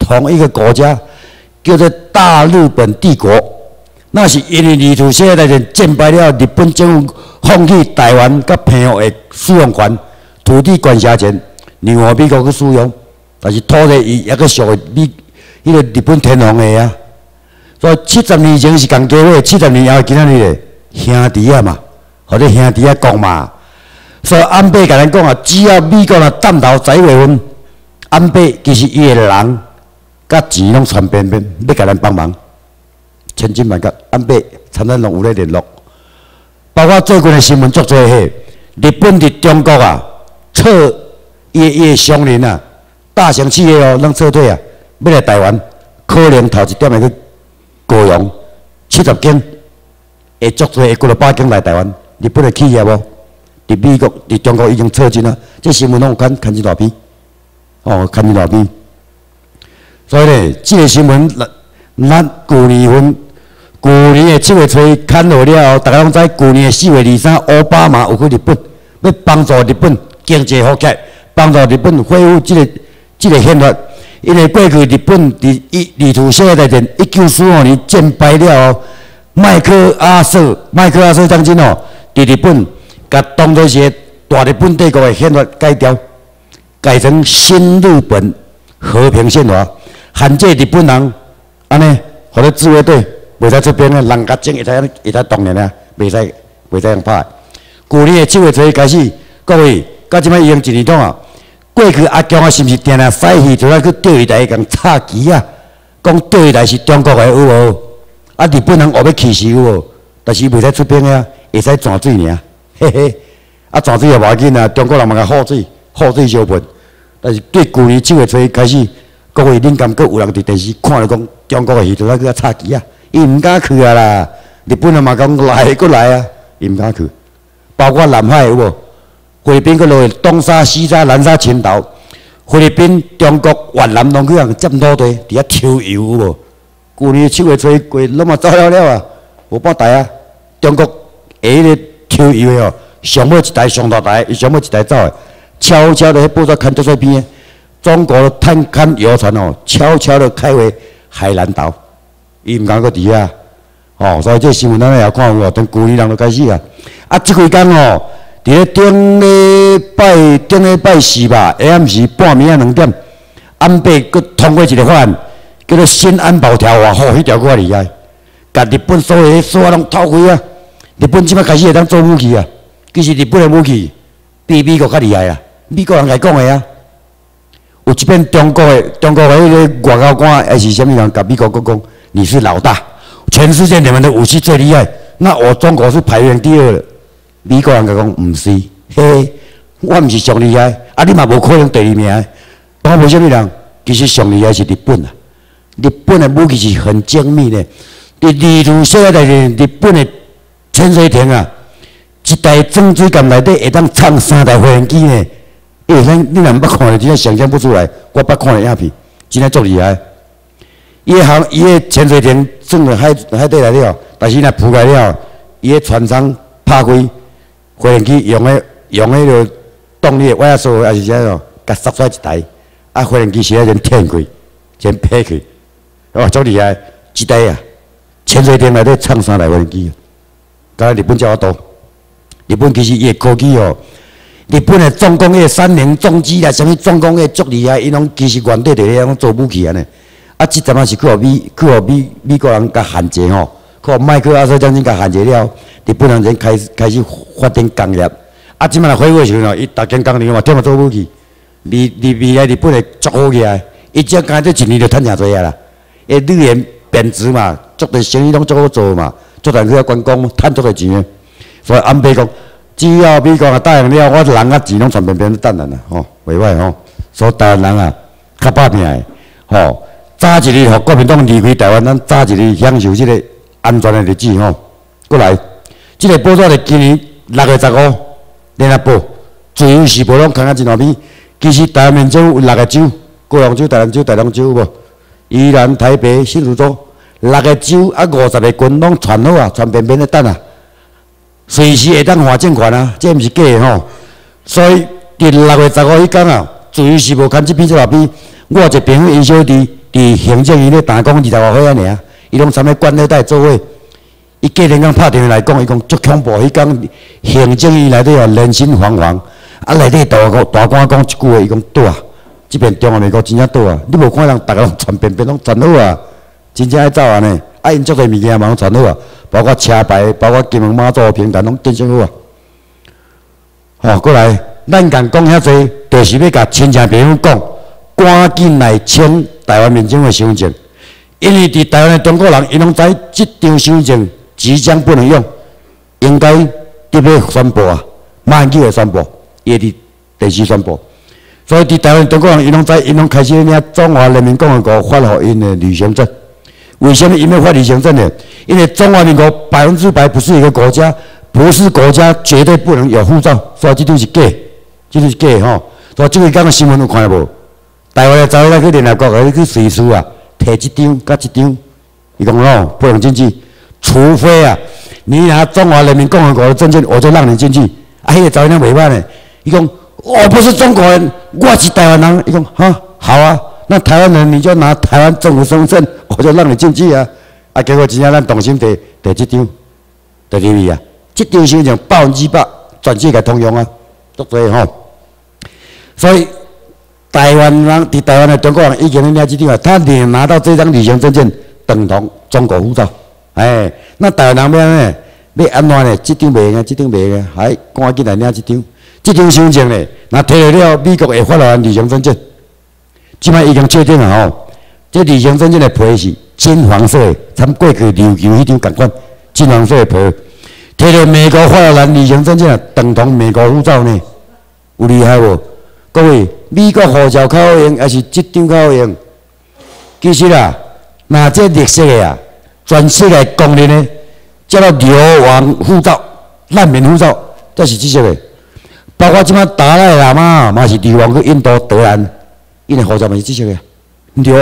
同一个国家，叫做大日本帝国。那是因为二次世界大战战败了，日本政府放弃台湾甲澎湖的使用权、土地管辖权，让互美国去使用。但是土地伊也阁属于迄个日本天皇的啊。所以70年前是共家伙，70年后今仔日咧兄弟啊嘛，或者兄弟啊讲嘛。所以安倍甲咱讲啊，只要美国若弹头再划分，安倍其实伊的人甲钱拢传遍遍，要甲咱帮忙，千金万角。安倍参咱拢有咧联络，包括最近的新闻足多迄，日本伫中国啊撤伊的商人啊，大型企业哦，拢撤退啊，要来台湾，可能头一点会去高雄70间，会足多会几落百间来台湾，日本的企业无。伫美国、伫中国已经撤军啊，这新闻拢有看一大篇，哦，看一大篇。所以咧，这个新闻，咱去年的7月初看落了后，大家拢知，去年的4月23，奥巴马有去日本，要帮助日本经济复起，帮助日本恢复这个宪法。因为过去日本伫二次世界大战1945年战败了后，麦克阿瑟将军哦，伫日本。甲当作是大日本帝国的宪法改成新日本和平宪法，限制日本人安尼，或者自卫队袂使出兵的，人甲精会使动的啊，袂使用拍。去年的7月初开始，各位，到即摆已经1年多啊。过去阿强啊，是毋是定定使戏就来去钓鱼台共插旗啊？讲钓鱼台是中国的有无？啊，日本人学要气死有无？但是袂使出兵的啊，会使泉水尔。嘿嘿，啊，泉水也无要紧啊，中国人嘛甲好水相喷。但是对去年7月初开始，各位恁敢阁有人伫电视看了讲中国的戏，就来去插旗啊？伊毋敢去啊啦！日本人嘛讲来阁来啊，伊毋敢去。包括南海有无？菲律宾阁落去东沙、西沙、南沙群岛，菲律宾、中国、越南拢去人占土地，伫遐抽油有无？去年7月初过，拢嘛走了啊，无半台啊，中国下迄个。抽油的哦，上尾一台上大台，伊上尾一台走的，悄悄的迄报纸看足细边的，中国的探勘游船哦，悄悄的开回海南岛，伊毋敢搁伫遐，哦，所以这新闻咱也看有哦，从去年人就开始啊，啊，即几天哦，伫咧顶礼拜4吧，下暗时半暝2点，安倍搁通过一个法案，叫做新安保条约，吼，迄条够厉害，甲日本所有锁拢偷开啊。日本即摆开始会当做武器啊！其实日本的武器比美国较厉害啊！美国人来讲的啊，有一遍中国的迄个外交官还是啥物人，甲美国讲你是老大，全世界你们的武器最厉害，那我中国是排名第2了。美国人甲讲毋是，嘿，我毋是上厉害，啊你嘛无可能第2名。我无啥物人，其实上厉害是日本啊！日本的武器是很精密的，伫2次世界大战日本的。潜水艇啊，一台装水舰内底会当藏3台飞行机呢。你若毋捌看，真正想象不出来。我捌看了影片，真正足厉害。伊个潜水艇装入海底来了，但是若浮来了，伊个船舱拍开，飞行机用迄个动力瓦斯还是啥咯，甲杀出来一台，啊，飞行机先天开，先劈去，哦，足厉害，一台啊，潜水艇内底藏3台飞行机。甲日本遮尔多，日本其实伊的科技哦，日本的重工业、三菱重机啦，什物重工业足厉害，伊拢其实原底伫咧做武器安尼。啊，即阵仔是去互美国人甲限制吼，去互麦克阿瑟将军甲限制了，日本人才开始发展工业。啊，即摆若恢复的时阵哦，伊逐间工厂嘛点做武器，未来日本会足好起来。伊只干这1年就趁诚济啊啦，日元贬值嘛，足个生意拢足好做嘛。做人去遐观光，趁足个钱诶。所以安倍讲，只要美国啊答应了，我人啊钱拢全面变等咱啦，吼，袂歹吼。所以台湾人啊，较打拼诶，吼，早一日互国民党离开台湾，咱早一日享受即个安全诶日子吼。过来，即个报纸是今年6月15，联合报、自由时报拢看啊真后面。其实台湾民众有6个州，高雄州、台南州、台中州有无？宜兰、台北、新竹州。6个州啊，50个军拢传好啊，传便便咧等啊，随时会当换政权啊，这毋是假的吼。所以伫6月15迄天啊，自由时报刊这篇这篇，我一个朋友因小弟伫行政院咧打工20外岁安尔，伊拢参咧管内底做伙。伊隔天刚拍电话来讲，伊讲足恐怖。迄天行政院内底哦人心惶惶，啊内底大官讲一句话，伊讲倒啊，即边中华民国真正倒啊！你无看人逐个拢传遍遍拢传好啊，真正爱走啊呢。啊因足侪物件嘛拢传好啊，包括车牌，包括金门马祖平台拢建设好啊。哦，过来，咱共讲遐济，就是要甲亲戚朋友讲，赶紧来签台湾民众的身份证，因为伫台湾的中国人，伊拢知即张身份证即将不能用，应该特别宣布啊，马英九会宣布，伊伫第4宣布。所以伫台湾中国人，伊拢知，伊拢开始领中华人民共和国发互因的旅行证。为什么因要发旅行证呢？因为中华民国100%不是一个国家，不是国家绝对不能有护照，所以这都是假，这都是假吼。所以这个刚刚新闻有看无？台湾的查某仔去联合国去随书啊，摕一张甲一张，伊讲哦不能进去，除非啊你拿中华人民共和国的证件，我就让你进去。啊，迄个查某仔袂歹呢，伊讲我不是中国人，我是台湾人。伊讲哈好啊。那台湾人你就拿台湾政府身份证，我就让你进去啊！啊，结果真正咱动心摕这张，就入去啊！这张身份证100%全世界通用啊，足多吼。所以台湾人伫台湾的中国人已经领这张啊，他连拿到这张旅行证件等同中国护照。哎，那台湾人要安怎呢？这张袂用，这张袂用，还赶紧来领这张。这张身份证呢，若摕了美国会发落来旅行证件。即摆已经确定了吼，这旅行证件的皮是金黄色的，参过去琉球迄张共款，金黄色的皮，摕到美国发落来旅行证件啊，等同美国护照呢，有厉害无？各位，美国护照较好用，还是这张较好用？其实啊，那这绿色的啊，全世界公认的叫做流亡护照、难民护照，这是这些的。包括即摆达赖喇嘛嘛是流亡去印度、德兰。因为护照嘛是这些个，流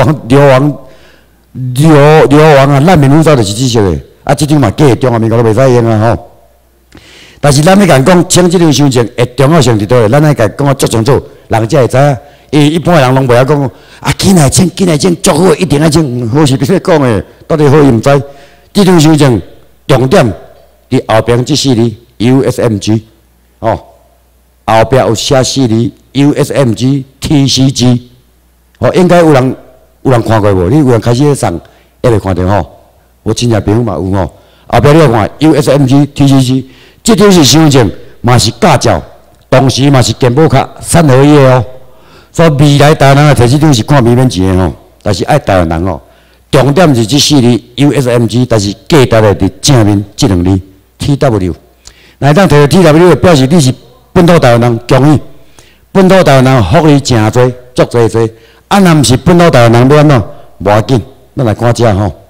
亡啊，难民护照就是这些个，啊，这张嘛假，中华民国都袂使用啊吼。但是咱要讲签这张身份证，会重要性伫倒咧？咱要讲啊足清楚，人才会知影。因为一般人拢袂晓讲，啊，紧来签，紧来签，足好，一定要签。好是别说讲诶，到底好伊毋知。这张身份证重点伫后边这4字 USMG 哦，后壁有写4字 USMG TCG。哦，应该有人看过无？你有人开始送，还未看到吼？我亲戚朋友嘛有吼。后壁你要看 USMG TCG， 这张是身份证，嘛是驾照，同时嘛是健保卡3合一哦。所以未来台湾人摕这张是看免免钱的吼，但是爱台湾人哦。重点是这4字 USMG， 但是价值的伫正面这2字 TW。来当摕到 TW， 表示你是本土台湾人，恭喜！本土台湾人福利真多，足多。啊，若毋是本土台湾人要安怎？无要紧，咱来看遮吼。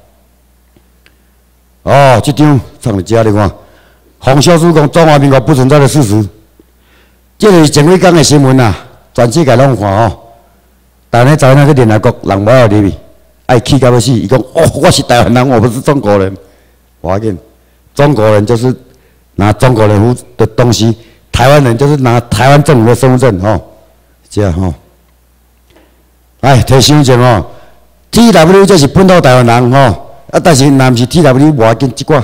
哦，这张放伫遮你看，洪秀柱讲中华民国不存在的事实，这是前几天的新闻啊，全世界拢有看吼。但呢，早那个联合国人无要入去，爱气到要死。伊讲哦，我是台湾人，我不是中国人。无要紧，中国人就是拿中国人的东西，台湾人就是拿台湾政府的身份证吼，这样吼。哎，摕身份证哦 ，TW 这是本土台湾人吼，啊，但是若毋是 TW 无要紧，即寡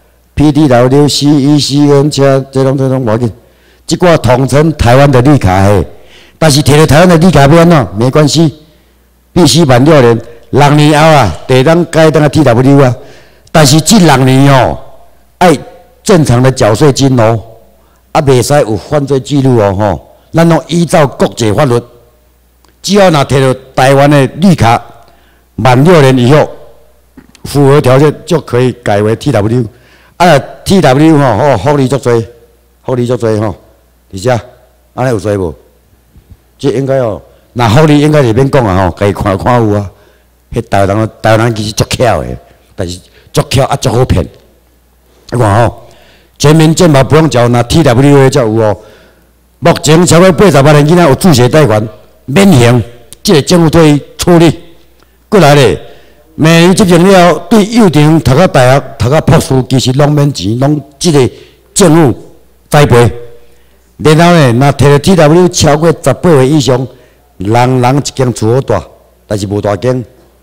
PTW、CEC 车这拢无要紧，即寡统称台湾的绿卡嘿。但是摕到台湾的绿卡要安怎？没关系，必须满6年，6年后啊，得当改当个 TW 啊。但是这6年哦，爱正常的缴税金哦，啊，袂使有犯罪记录哦吼，咱拢依照国际法律。只要拿摕到台湾的绿卡，满6年以后符合条件就可以改为 TW。啊 ，TW 吼，哦，福利足多，福利足多吼，而且安尼有做无？这应该哦，那福利应该是免讲啊吼，家己看看有啊。迄台湾人其实足巧的，但是足巧啊，足好骗。你看吼，全民健保不用缴，那 TW 的才有哦。目前超过80万的囡仔有助学贷款。免刑，这个政府对伊处理。过来咧，每年执行了，对幼稚读到大学、读到博士，其实拢免钱，拢这个政府栽培。然后呢，若摕到 TW 超过18岁以上，人一间厝好大，但是无大间，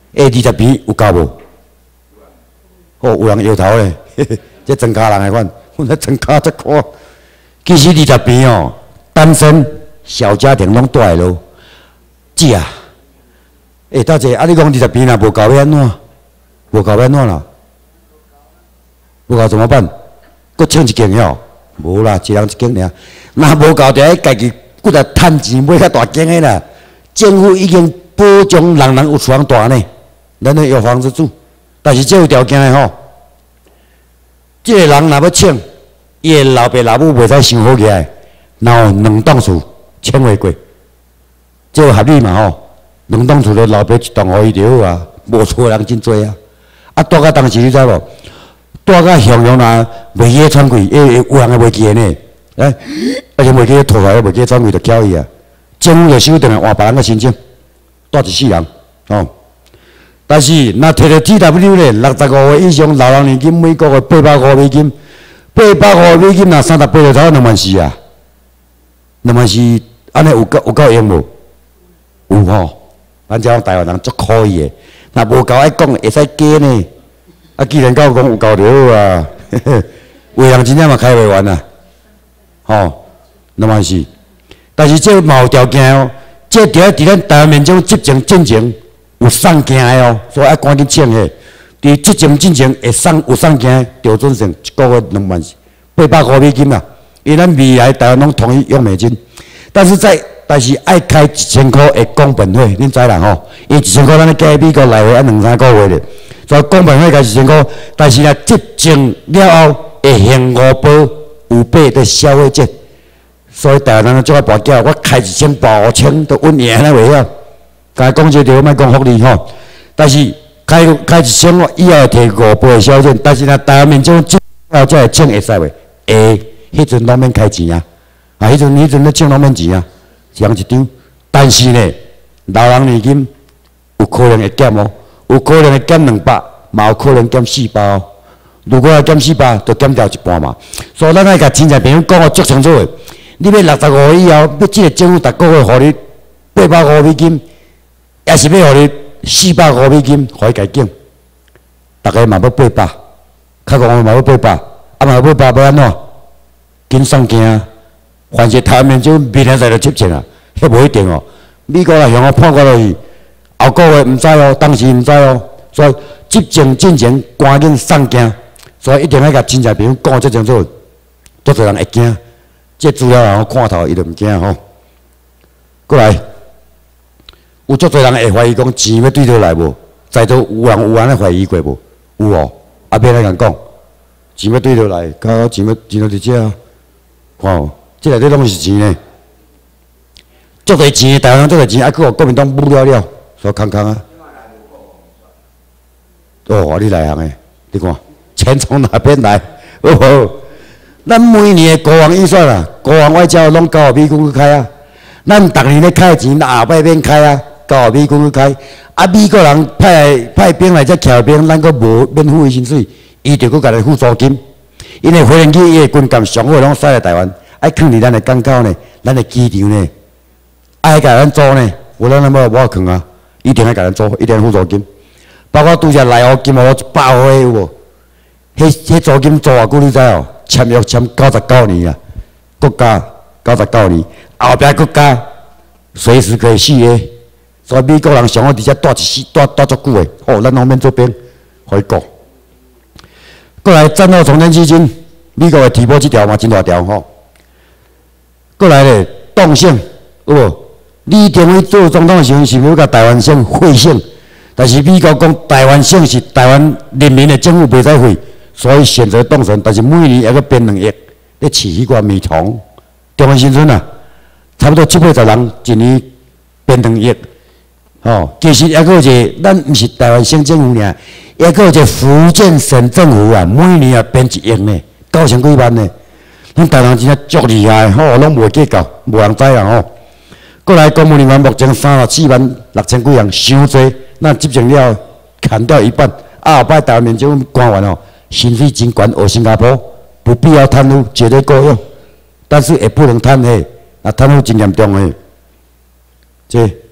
20边有够无？哦，有人摇头咧，这庄脚人的款，阮咧庄脚才看。其实20边哦，单身小家庭拢住咯。姐啊，大姐，你讲20边若无够要安怎？无够要安怎啦？无够怎么办？搁请一间哟？无啦，一人一间尔。若无够，就要家己搁来趁钱买较大间的啦。政府已经保障人人有厝通住呢，咱咧有房子住。但是这有条件的吼，这个人若要请，伊的老爸老母袂使想好起来，然后2栋厝签袂过，这有合理嘛吼？2栋厝的老爸一栋互伊就好啊，无厝的人真多啊。啊，住到当时你知无？住到向阳啦，袂记喘气，有人会袂记呢。而且袂记吐出来，袂记喘气就翘伊啊。政府就收定来换别人个申请，住一世人哦。但是若摕到 TW 咧，65岁以上老人年金每个月850美金，850美金若38就差24000啊，24000安尼有够用无？有吼，咱这台湾人足可以的。若无够爱讲，会使加呢。啊，既然讲有够就好啊，有人真正嘛开袂完啊，吼，24000。但是这嘛有条件哦，这伫咱台湾民众执政进程有送件的哦，所以爱赶紧请的。伫执政进程会有送件的，调准成一个月24000，850美金啦。因为咱未来台湾拢统一用美金，但是爱开1000块的公本费，恁知啦吼？因为1000块咱咧加美国来回按2-3个月咧，所以公本费开1000块，但是若执政了后会限5%的消费者。所以台湾人做啊跋筊，我开1000、85000都稳赢了袂晓。甲讲这条，莫讲福利吼。但是开1000，我以后会摕5%的消费，但是若台湾民众之后才会请会使袂？会，迄阵拢免开钱啊！迄阵咧请拢免钱啊，一人一张。但是呢，老人年金有可能会减哦，有可能会减200，嘛有可能减400哦。如果要减400，就减掉一半嘛。所以咱爱甲亲戚朋友讲哦，足清楚的。你要65岁以后，要即个政府逐个月互你850美金，也是要互你450美金，互伊家境。大家嘛要800，较讲嘛要800，啊嘛要800要安怎？紧送件啊！凡是台湾民众明年才来执政啊，迄无一定哦。美国来向我判过落去，后个月毋知哦，当时毋知哦。所以执政进前赶紧送件，所以一定要甲亲戚朋友讲这种做，足侪人会惊。这资料人看头伊就毋惊吼。过来，有足侪人会怀疑讲钱要对倒来无？在座有人安尼怀疑过无？有哦，啊免来甲讲，钱要对倒来，钱要伫遮啊，吼，这内底拢是钱呢。足侪钱，台湾人足侪钱，啊，佫互国民党污了，所以空空啊。哦，你内行诶，你看钱从哪边来？哦。咱每年的国防预算啊，国防外交拢交美国去开啊。咱逐年咧开钱，下摆免开啊，交美国去开。啊，美国人派兵来遮徛兵，咱佫无免付伊薪水，伊就佫家己付租金。因为飞行机伊的军舰上好拢驶来台湾，爱囥伫咱的港口呢，咱的机场呢，爱甲咱租呢，有咱无囥啊，一定爱甲咱租，一定付租金。包括拄则来互金互100块有无？迄租金租偌久你知哦？签约签99年啊，国家99年，后壁国家随时可以续约，所以美国人上好伫遮住足久的，哦，咱拢免做兵，互伊过。过来战后重建基金，美国的提拨这条嘛真大条吼。过来咧动性有无？李登辉做总统的时候是要甲台湾省废省，但是美国讲台湾省是台湾人民的政府袂使废。所以选择动身，但是每年还佫编2亿，咧饲迄个米虫。中央新村啊，差不多780人一年编2亿。哦，其实还佫有一个，咱毋是台湾省政府尔，还佫有一个福建省政府啊，每年也编1亿呢，9000几万呢。咱台湾真正足厉害，吼，拢袂计较，无人知啦吼。过来公务人员目前346000几人，伤济。咱执政了，砍掉一半，后摆台湾民众官员哦。薪水真悬，学新加坡，不必要贪污，绝对够用，但是也不能贪黑，啊，贪污真严重诶。这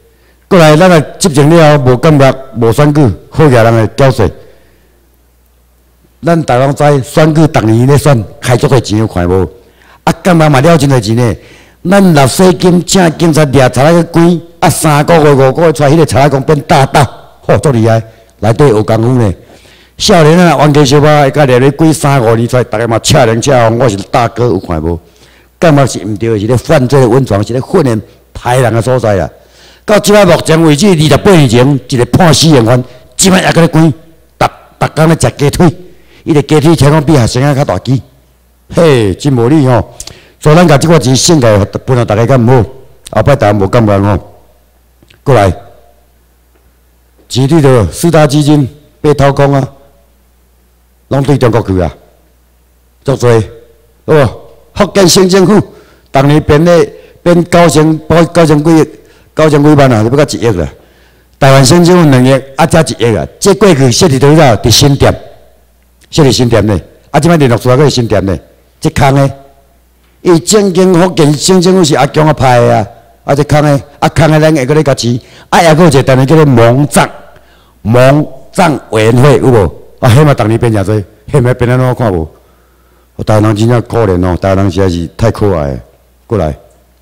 过来，咱来执政了后，无感觉，无选举，好野人会缴税。咱大家知选举逐年咧选，开足多钱有看无？啊，感觉嘛了真侪钱呢。咱纳税金请警察掠贼仔去关，啊3个月、5个月出来，迄个贼仔讲变大，吼，足厉害，内底学功夫呢。少年啊，冤家相拍，会甲掠咧关3、5年出来，大家嘛恰人恰红，我是大哥有看无？感觉是毋对，是咧犯罪的温床，是咧训练歹人的所在啦。到即摆目前为止，28年前一个判死刑犯，即摆也搁咧关，逐工咧食鸡腿，伊个鸡腿听讲比学生仔较大只，嘿，真无理吼。所以咱甲即个钱省下，分互大家敢毋好？后摆大家无感觉吼。过来，钱对着四大基金被掏空啊，拢对中国去啊，足多，哦，福建省政府逐年变9,000几万啊，就要到1亿啦。台湾省政府2亿，啊，才1亿啊。这过去设伫倒位伫新店，设伫新店呢。啊，即摆联络处还搁伫新店呢。这空的，伊正经福建省政府是阿强派的啊。啊，这空的，啊空的咱会搁咧甲钱，啊，还搁有一个单位叫做蒙藏委员会有无？啊，迄嘛逐年变诚多，迄嘛变安怎看无？台湾人真正可怜哦，台湾人实在是太可爱了。过来。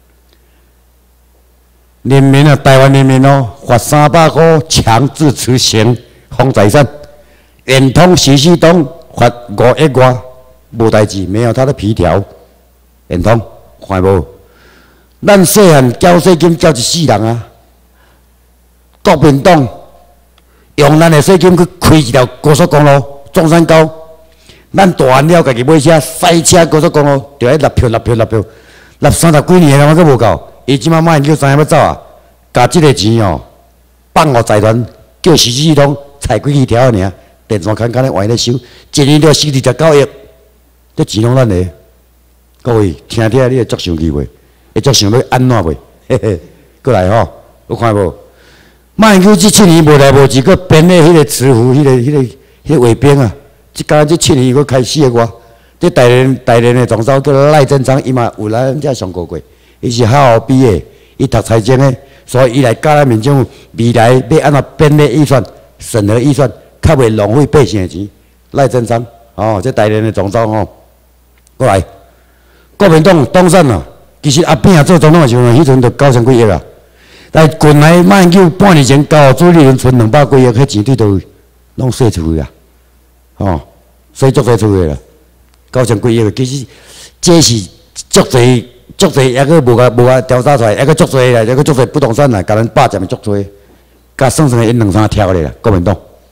人民啊，台湾人民哦，罚300块强制执行风财产，圆通徐旭东罚5亿外，无代志，没有他的皮条。圆通看无？咱细汉缴税金缴一世人啊，国民党用咱的税金去开一条高速公路，中山高，咱大汉了，家己买车塞车高速公路，就爱立票，立30几年了，还阁无够。伊即摆马英九知影要走啊，甲即个钱哦，放互财团，叫徐旭东裁几条尔，电线杆咧换咧收，一年了49亿，这钱拢咱的。各位听，你会足生气袂？会足想要安怎袂？嘿嘿，过来吼，有看无？马英九这7年无来无去，佮编咧迄个慈湖，迄个卫兵啊，这7年佮开4个。这台联的总召叫赖正昌，伊嘛有来咱遮上过。伊是校后毕业，伊读财经的，所以伊来教咱民政府未来要安怎编列预算、审核预算，较袂浪费百姓的钱。赖正昌，哦，这台联的总召吼，过来，国民党当选啊，其实阿扁做总统的时候，迄阵就9000几亿啊。但原来马英九半年前交朱立伦存200几亿，迄钱对倒位，拢洗出去啊，哦，洗足多出去啦，9000几亿，其实这是足侪。足侪，还佫无甲调查出来，还佫足侪啦，还佫足侪不动产啦，甲咱霸占的足侪，甲算算因2-3跳咧啦，国民党。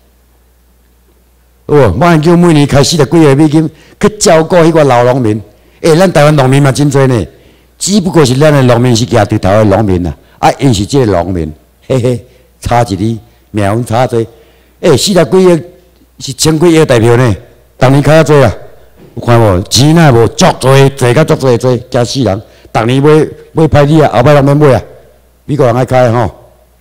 哦，马英九每年开40几亿美金去照顾迄个老农民，咱台湾农民嘛真多呢，只不过是咱的农民是徛对头的农民啦，啊，因是这个农民，嘿嘿，差一字，命运差多，40几亿是1000几亿代表呢，当年较多啊。有看无？钱哪无足多，坐甲足多，惊死人！逐年买派你啊，后摆拢免买啊。美国人爱开吼。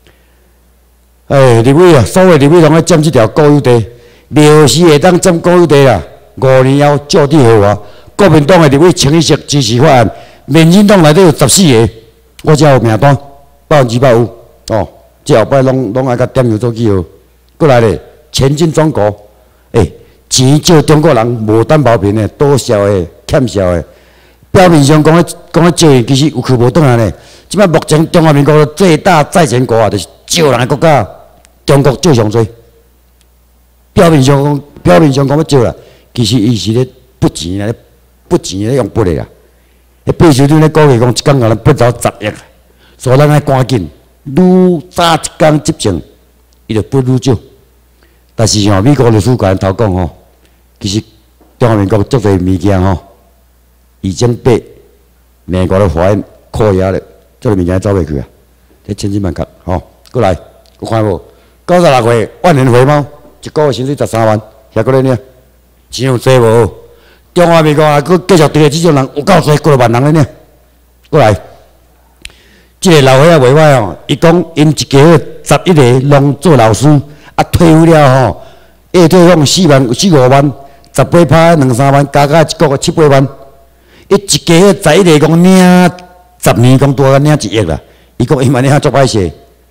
立委啊，所有立委拢爱占这条国有地，庙时会当占国有地啦。5年后就地合法。国民党的立委清一色支持法案，民进党内底有14个，我才有名单，100%有。哦，这后摆拢爱甲点样做记号。过来咧，前进中国，钱借中国人无担保凭的，多少的、欠少的，表面上讲咧借，其实有去无倒来呢。即摆目前中华民国最大债权国啊，就是借人的国家，中国借上多。表面上讲要借啦，其实伊是咧不钱咧用不的啦。秘书长咧估计讲，一工甲咱不到10亿，所以咱爱赶紧，愈早一工执政，伊就不愈少。但是吼，美国律师甲咱头讲吼。其实中华民国足侪物件吼，已经被美国的法院扣押了，这个物件走袂去啊！这千金万确吼，过来，有看无？96岁万年回猫，一个月薪水13万，遐过来呢？钱有多无？中华民国还佫继续对这种人有够多，过万人了呢？过来，这个老伙仔袂歹哦，伊讲因一家11个拢做老师，啊退休了吼，退休4-5万。18%、2-3万，加一个月7-8万。伊一家11个讲领10年，讲多领1亿啦。伊讲伊嘛领足歹势，啊，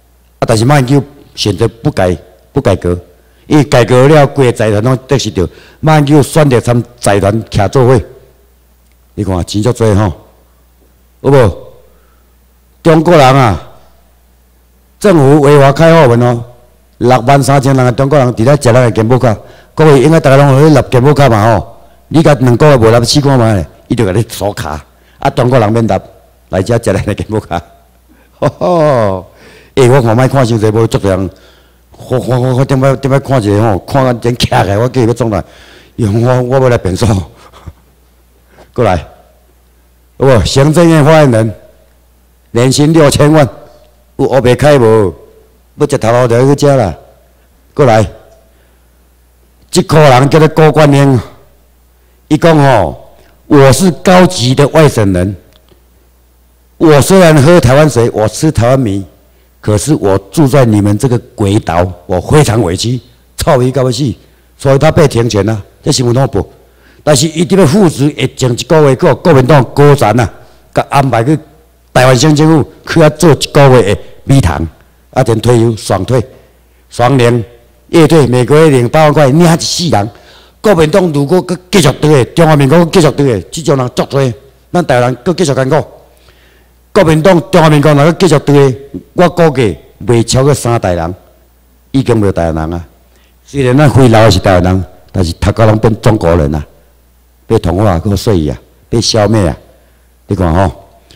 但是马英九选择不改革，因为改革了，规个财团拢得失着。马英九选择参财团徛做伙，你看钱足多吼，有无？中国人啊，政府违法开放哦，63000人的中国人伫咧食咱的健保卡，各位应该大家拢有咧立健保卡嘛吼？你甲2个月无立试看嘛咧，伊就甲你锁卡，啊中国人免立，来遮食咱的健保卡，吼吼。我看卖看伤济，无足多人。我点摆看一下吼，看到真徛起来，我计要创来，我要来变数。过来，有无？行政院发言人，年薪6000万，有黑白开无？要食头路就去食啦。过来，这个人叫做郭冠英，伊讲吼，我是高级的外省人，我虽然喝台湾水，我吃台湾米。可是我住在你们这个鬼岛，我非常委屈，臭伊到要死，所以他被停权啦，这新闻拢报。但是伊伫要复职，会前1个月，佮国民党高层啊，佮安排去台湾省政府去遐做1个月的米堂，啊，then退休爽退，双领月退，每个月领8万块，领一世人。国民党如果佮继续对的，中华民国继续对的，这种人足多，咱台湾人佮继续艰苦。国民党、中华民国若佮继续对，我估计袂超过3代人，已经无台湾人啊。虽然咱回老的是台湾人，但是读到拢变中国人啊，被同化、被碎夷啊，被消灭啊。你看吼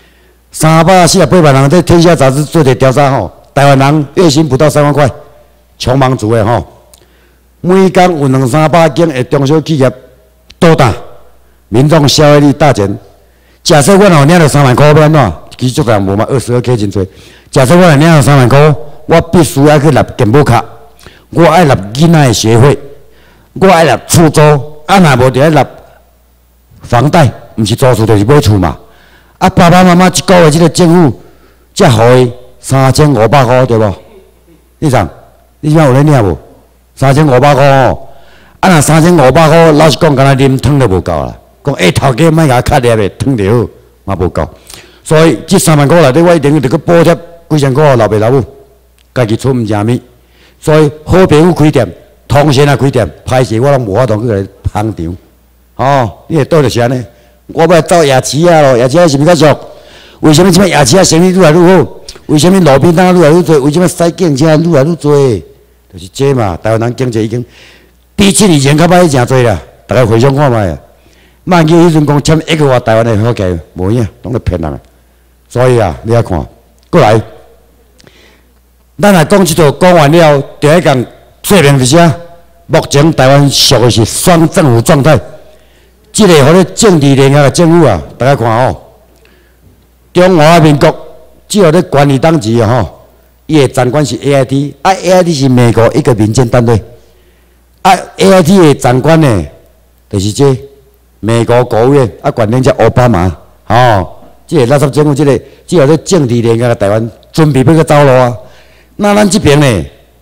，348万人在《天下》杂志做者调查吼，台湾人月薪不到3万块，穷忙族的吼，每天有200-300间的中小企业倒打，民众消费力大减。假设我若领到3万块，要安怎？其实人无嘛22K 真多。假设我若领到3万块，我必须要去立健保卡，我爱立囡仔的学费，我爱立厝租，啊若无就爱立房贷，毋是租厝就是买厝嘛。啊爸爸妈妈1个月即个政府才互伊3500块，对无？你想，你即摆有咧领无？3500块哦，啊若3500块，老实讲，敢若啉汤都无够啦。讲头家莫甲卡粒的，汤就好，嘛无够。所以这3万块内底，我一定要去补贴几千块老爸老母，家己出毋食米。所以好朋友开店，同学也开店，歹势我拢无法度去来捧场。哦，你会倒就是安尼。我要走夜市啊咯，夜市是毋是较俗？为什么即摆夜市生意愈来愈好？为什么路边摊愈来愈多？为什么驶警车愈来愈多？就是这嘛，台湾人经济已经比7年前较歹诚多啦。大家回想看卖啊，万叫迄阵讲签1个月台湾的好价，无影，拢咧骗人啊。所以啊，你要看过来，咱来讲即套讲完了，就要讲说明一下，目前台湾属的是双政府状态。即个互咧政治联合的政府啊，大家看哦，中华民国只有咧管理当局啊吼，伊的长官是 AIT， 啊 AIT 是美国一个民间单位，啊 AIT 的长官呢，就是这美国国务院啊，管理叫奥巴马，哦。即个垃圾政府，即个咧政治联合的台湾准备要去走路啊。那咱这边呢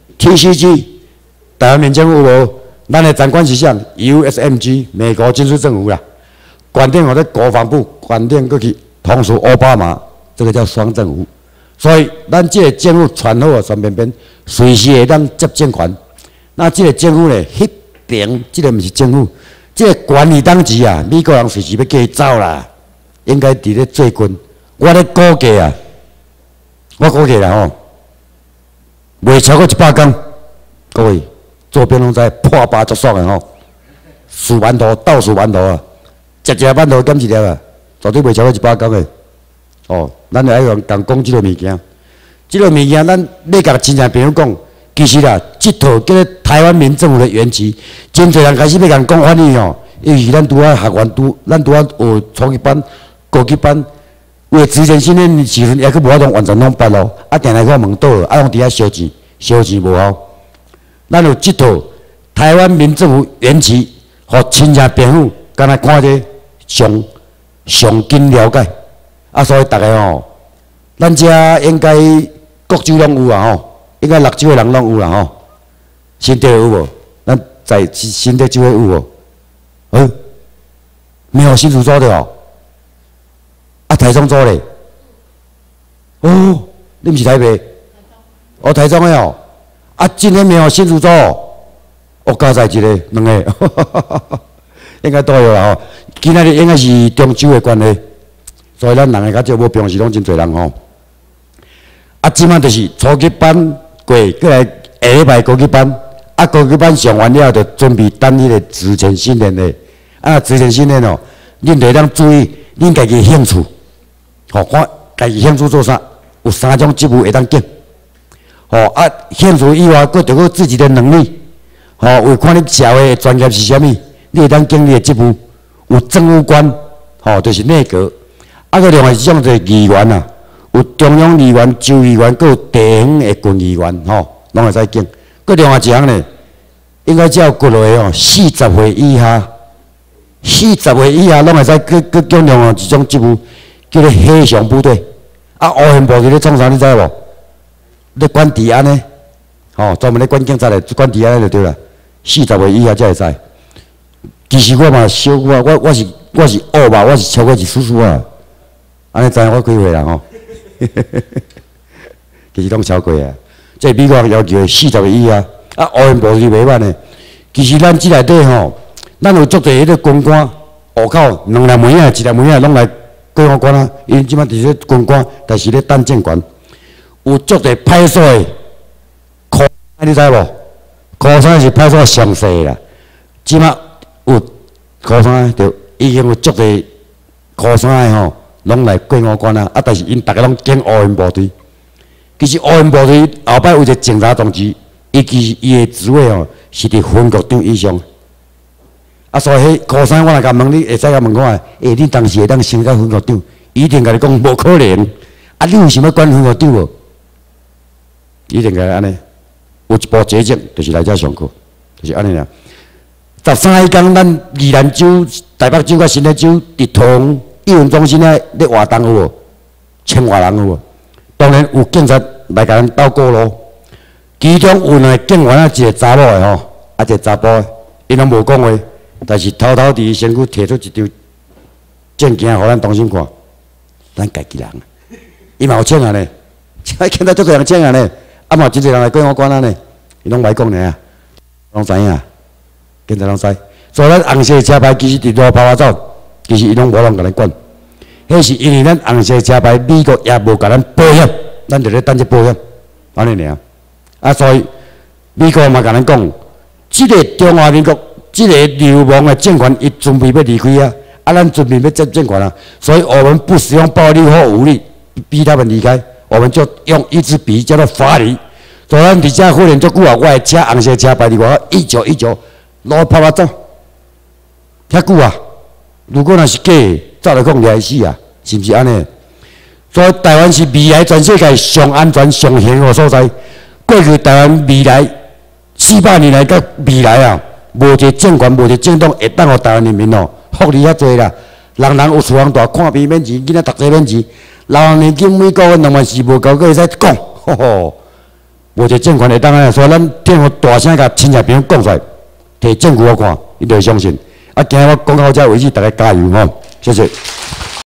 ，TCG 台湾民政府无，咱的长官是啥 ？USMG 美国军事政府啦，管定我的国防部，管定过去同属奥巴马，这个叫双政府。所以咱这个政府传好啊，全边边随时会当接政权。那这个政府呢，迄边这个毋是政府，这个管理当局啊，美国人随时要叫伊走啦。应该伫咧做军，我咧估计啊，我估计啦吼，袂超过100天。各位做兵拢知破8足爽的吼，数馒头倒数馒头啊，食馒头减1粒啊，绝对袂超过100天的。哦，咱就爱共讲即个物件，即个物件咱要甲亲戚朋友讲，其实啦，即套叫做台湾民政府的缘起，真侪人开始要共讲翻译哦，因为咱拄啊学员咱拄啊学初级班。高级班为之前训练时阵，也佫无法度完全拢捌咯，啊，定来个问倒，啊，拢伫遐烧钱无效。咱有即套台湾民政府缘起，互亲戚朋友敢若看者上紧了解。啊，所以大家吼，咱遮应该各州拢有啊吼，应该6州的人拢有啦吼。新竹有无？咱在新竹州有无？没有新竹州的哦。啊，台中州嘞，哦，你毋是台北， 哦，台中的哦，啊，今天没有新竹州，哦，加在一个两个，应该都有啦吼。今仔日应该是中秋的关系，所以咱人个较少，无平时拢真侪人吼。啊，即摆就是初级班过，过来下礼拜高级班，啊，高级班上完了就准备等迄个职前训练的。啊，职前训练哦，恁得当注意恁家己兴趣，吼，看家己兴趣做啥，有3种职务会当拣。吼啊，兴趣以外，佫着佫自己的能力，吼，有看你社会的专业是啥物，你会当经历的职务，有政务官，吼，就是内阁，啊，佫另外一种就是议员啊，有中央议员、州议员，佫有地方的郡议员，吼，拢会使拣。佫另外一项呢，应该照国内哦，40岁以下，40岁以下拢会使佫拣另外一种职务，叫做黑熊部队。啊，乌线部队咧创啥，你知无？咧管治安呢，吼，专门咧管警察的，管治安就对啦。40岁以下才会使。其实我嘛小我是学吧，我是超过是叔叔啊。安尼知影我几岁啦吼？其实拢超过啊。即美国要求40岁以下，啊，乌线部队袂歹呢。其实咱即内底吼，咱有足侪迄个军官，户口2粒门仔、1粒门仔拢来过我关啊。因即摆伫咧军官，但是咧等政权。有足侪派出所的科，你知无？科三是派出所上细啦。即摆有科三就已经有足侪科三的吼，拢来过我关啊。啊，但是因逐个拢拣乌线部队。其实乌线部队后摆有一个警察同志，伊的职位吼是伫分局长以上。啊，所以迄科三我若甲问你，会使甲问看，你当时会当升到分局长？伊一定甲你讲无可能。啊，你有想要管分局长无？一定个安尼，有一部捷径，就是来遮上课，就是安尼啦。13天，咱宜兰州、台北州、甲新北州伫同艺文中心咧活动有无？1000外人有无？当然有警察来甲咱斗过咯。其中有2个警员一个查某的吼，啊一个查甫的，因拢无讲话，但是偷偷伫身躯摕出一张证件，互咱同心看。咱家己人，伊嘛有请啊呢，现在足多人请啊呢。啊嘛，真侪人来过我关啊呢，伊拢歹讲呢，拢知影，警察拢知。所以咱红色车牌其实伫路跑啊走，其实伊拢无人甲咱管。迄是因为咱红色车牌美国也无甲咱保险，咱就咧等这保险，安尼尔。啊，所以美国嘛甲咱讲，即个中华民国即个流亡的政权，伊准备要离开啊，啊，咱准备要接政权啊，所以我们不使用暴力或武力逼他们离开。我们就用一支笔叫做法理。所以咱伫遮训练足久啊，我的车红色车牌伫外口1919路跑走，遐久啊。如果若是假的，早就讲掠死啊，是毋是安尼？所以台湾是未来全世界上安全、上幸福所在。过去台湾未来400年来到未来啊，无一个政权、无一个政党会当互台湾人民哦福利遐济啦。人人有厝通住，看病免钱，囡仔读册免钱。老人年金每个月2万4无够，佫会使讲，吼吼，无一个政权会当安尼，所以咱听互大声甲亲戚朋友讲出来，摕证据我看，伊就会相信。啊，今日我讲到这为止，大家加油吼，谢谢。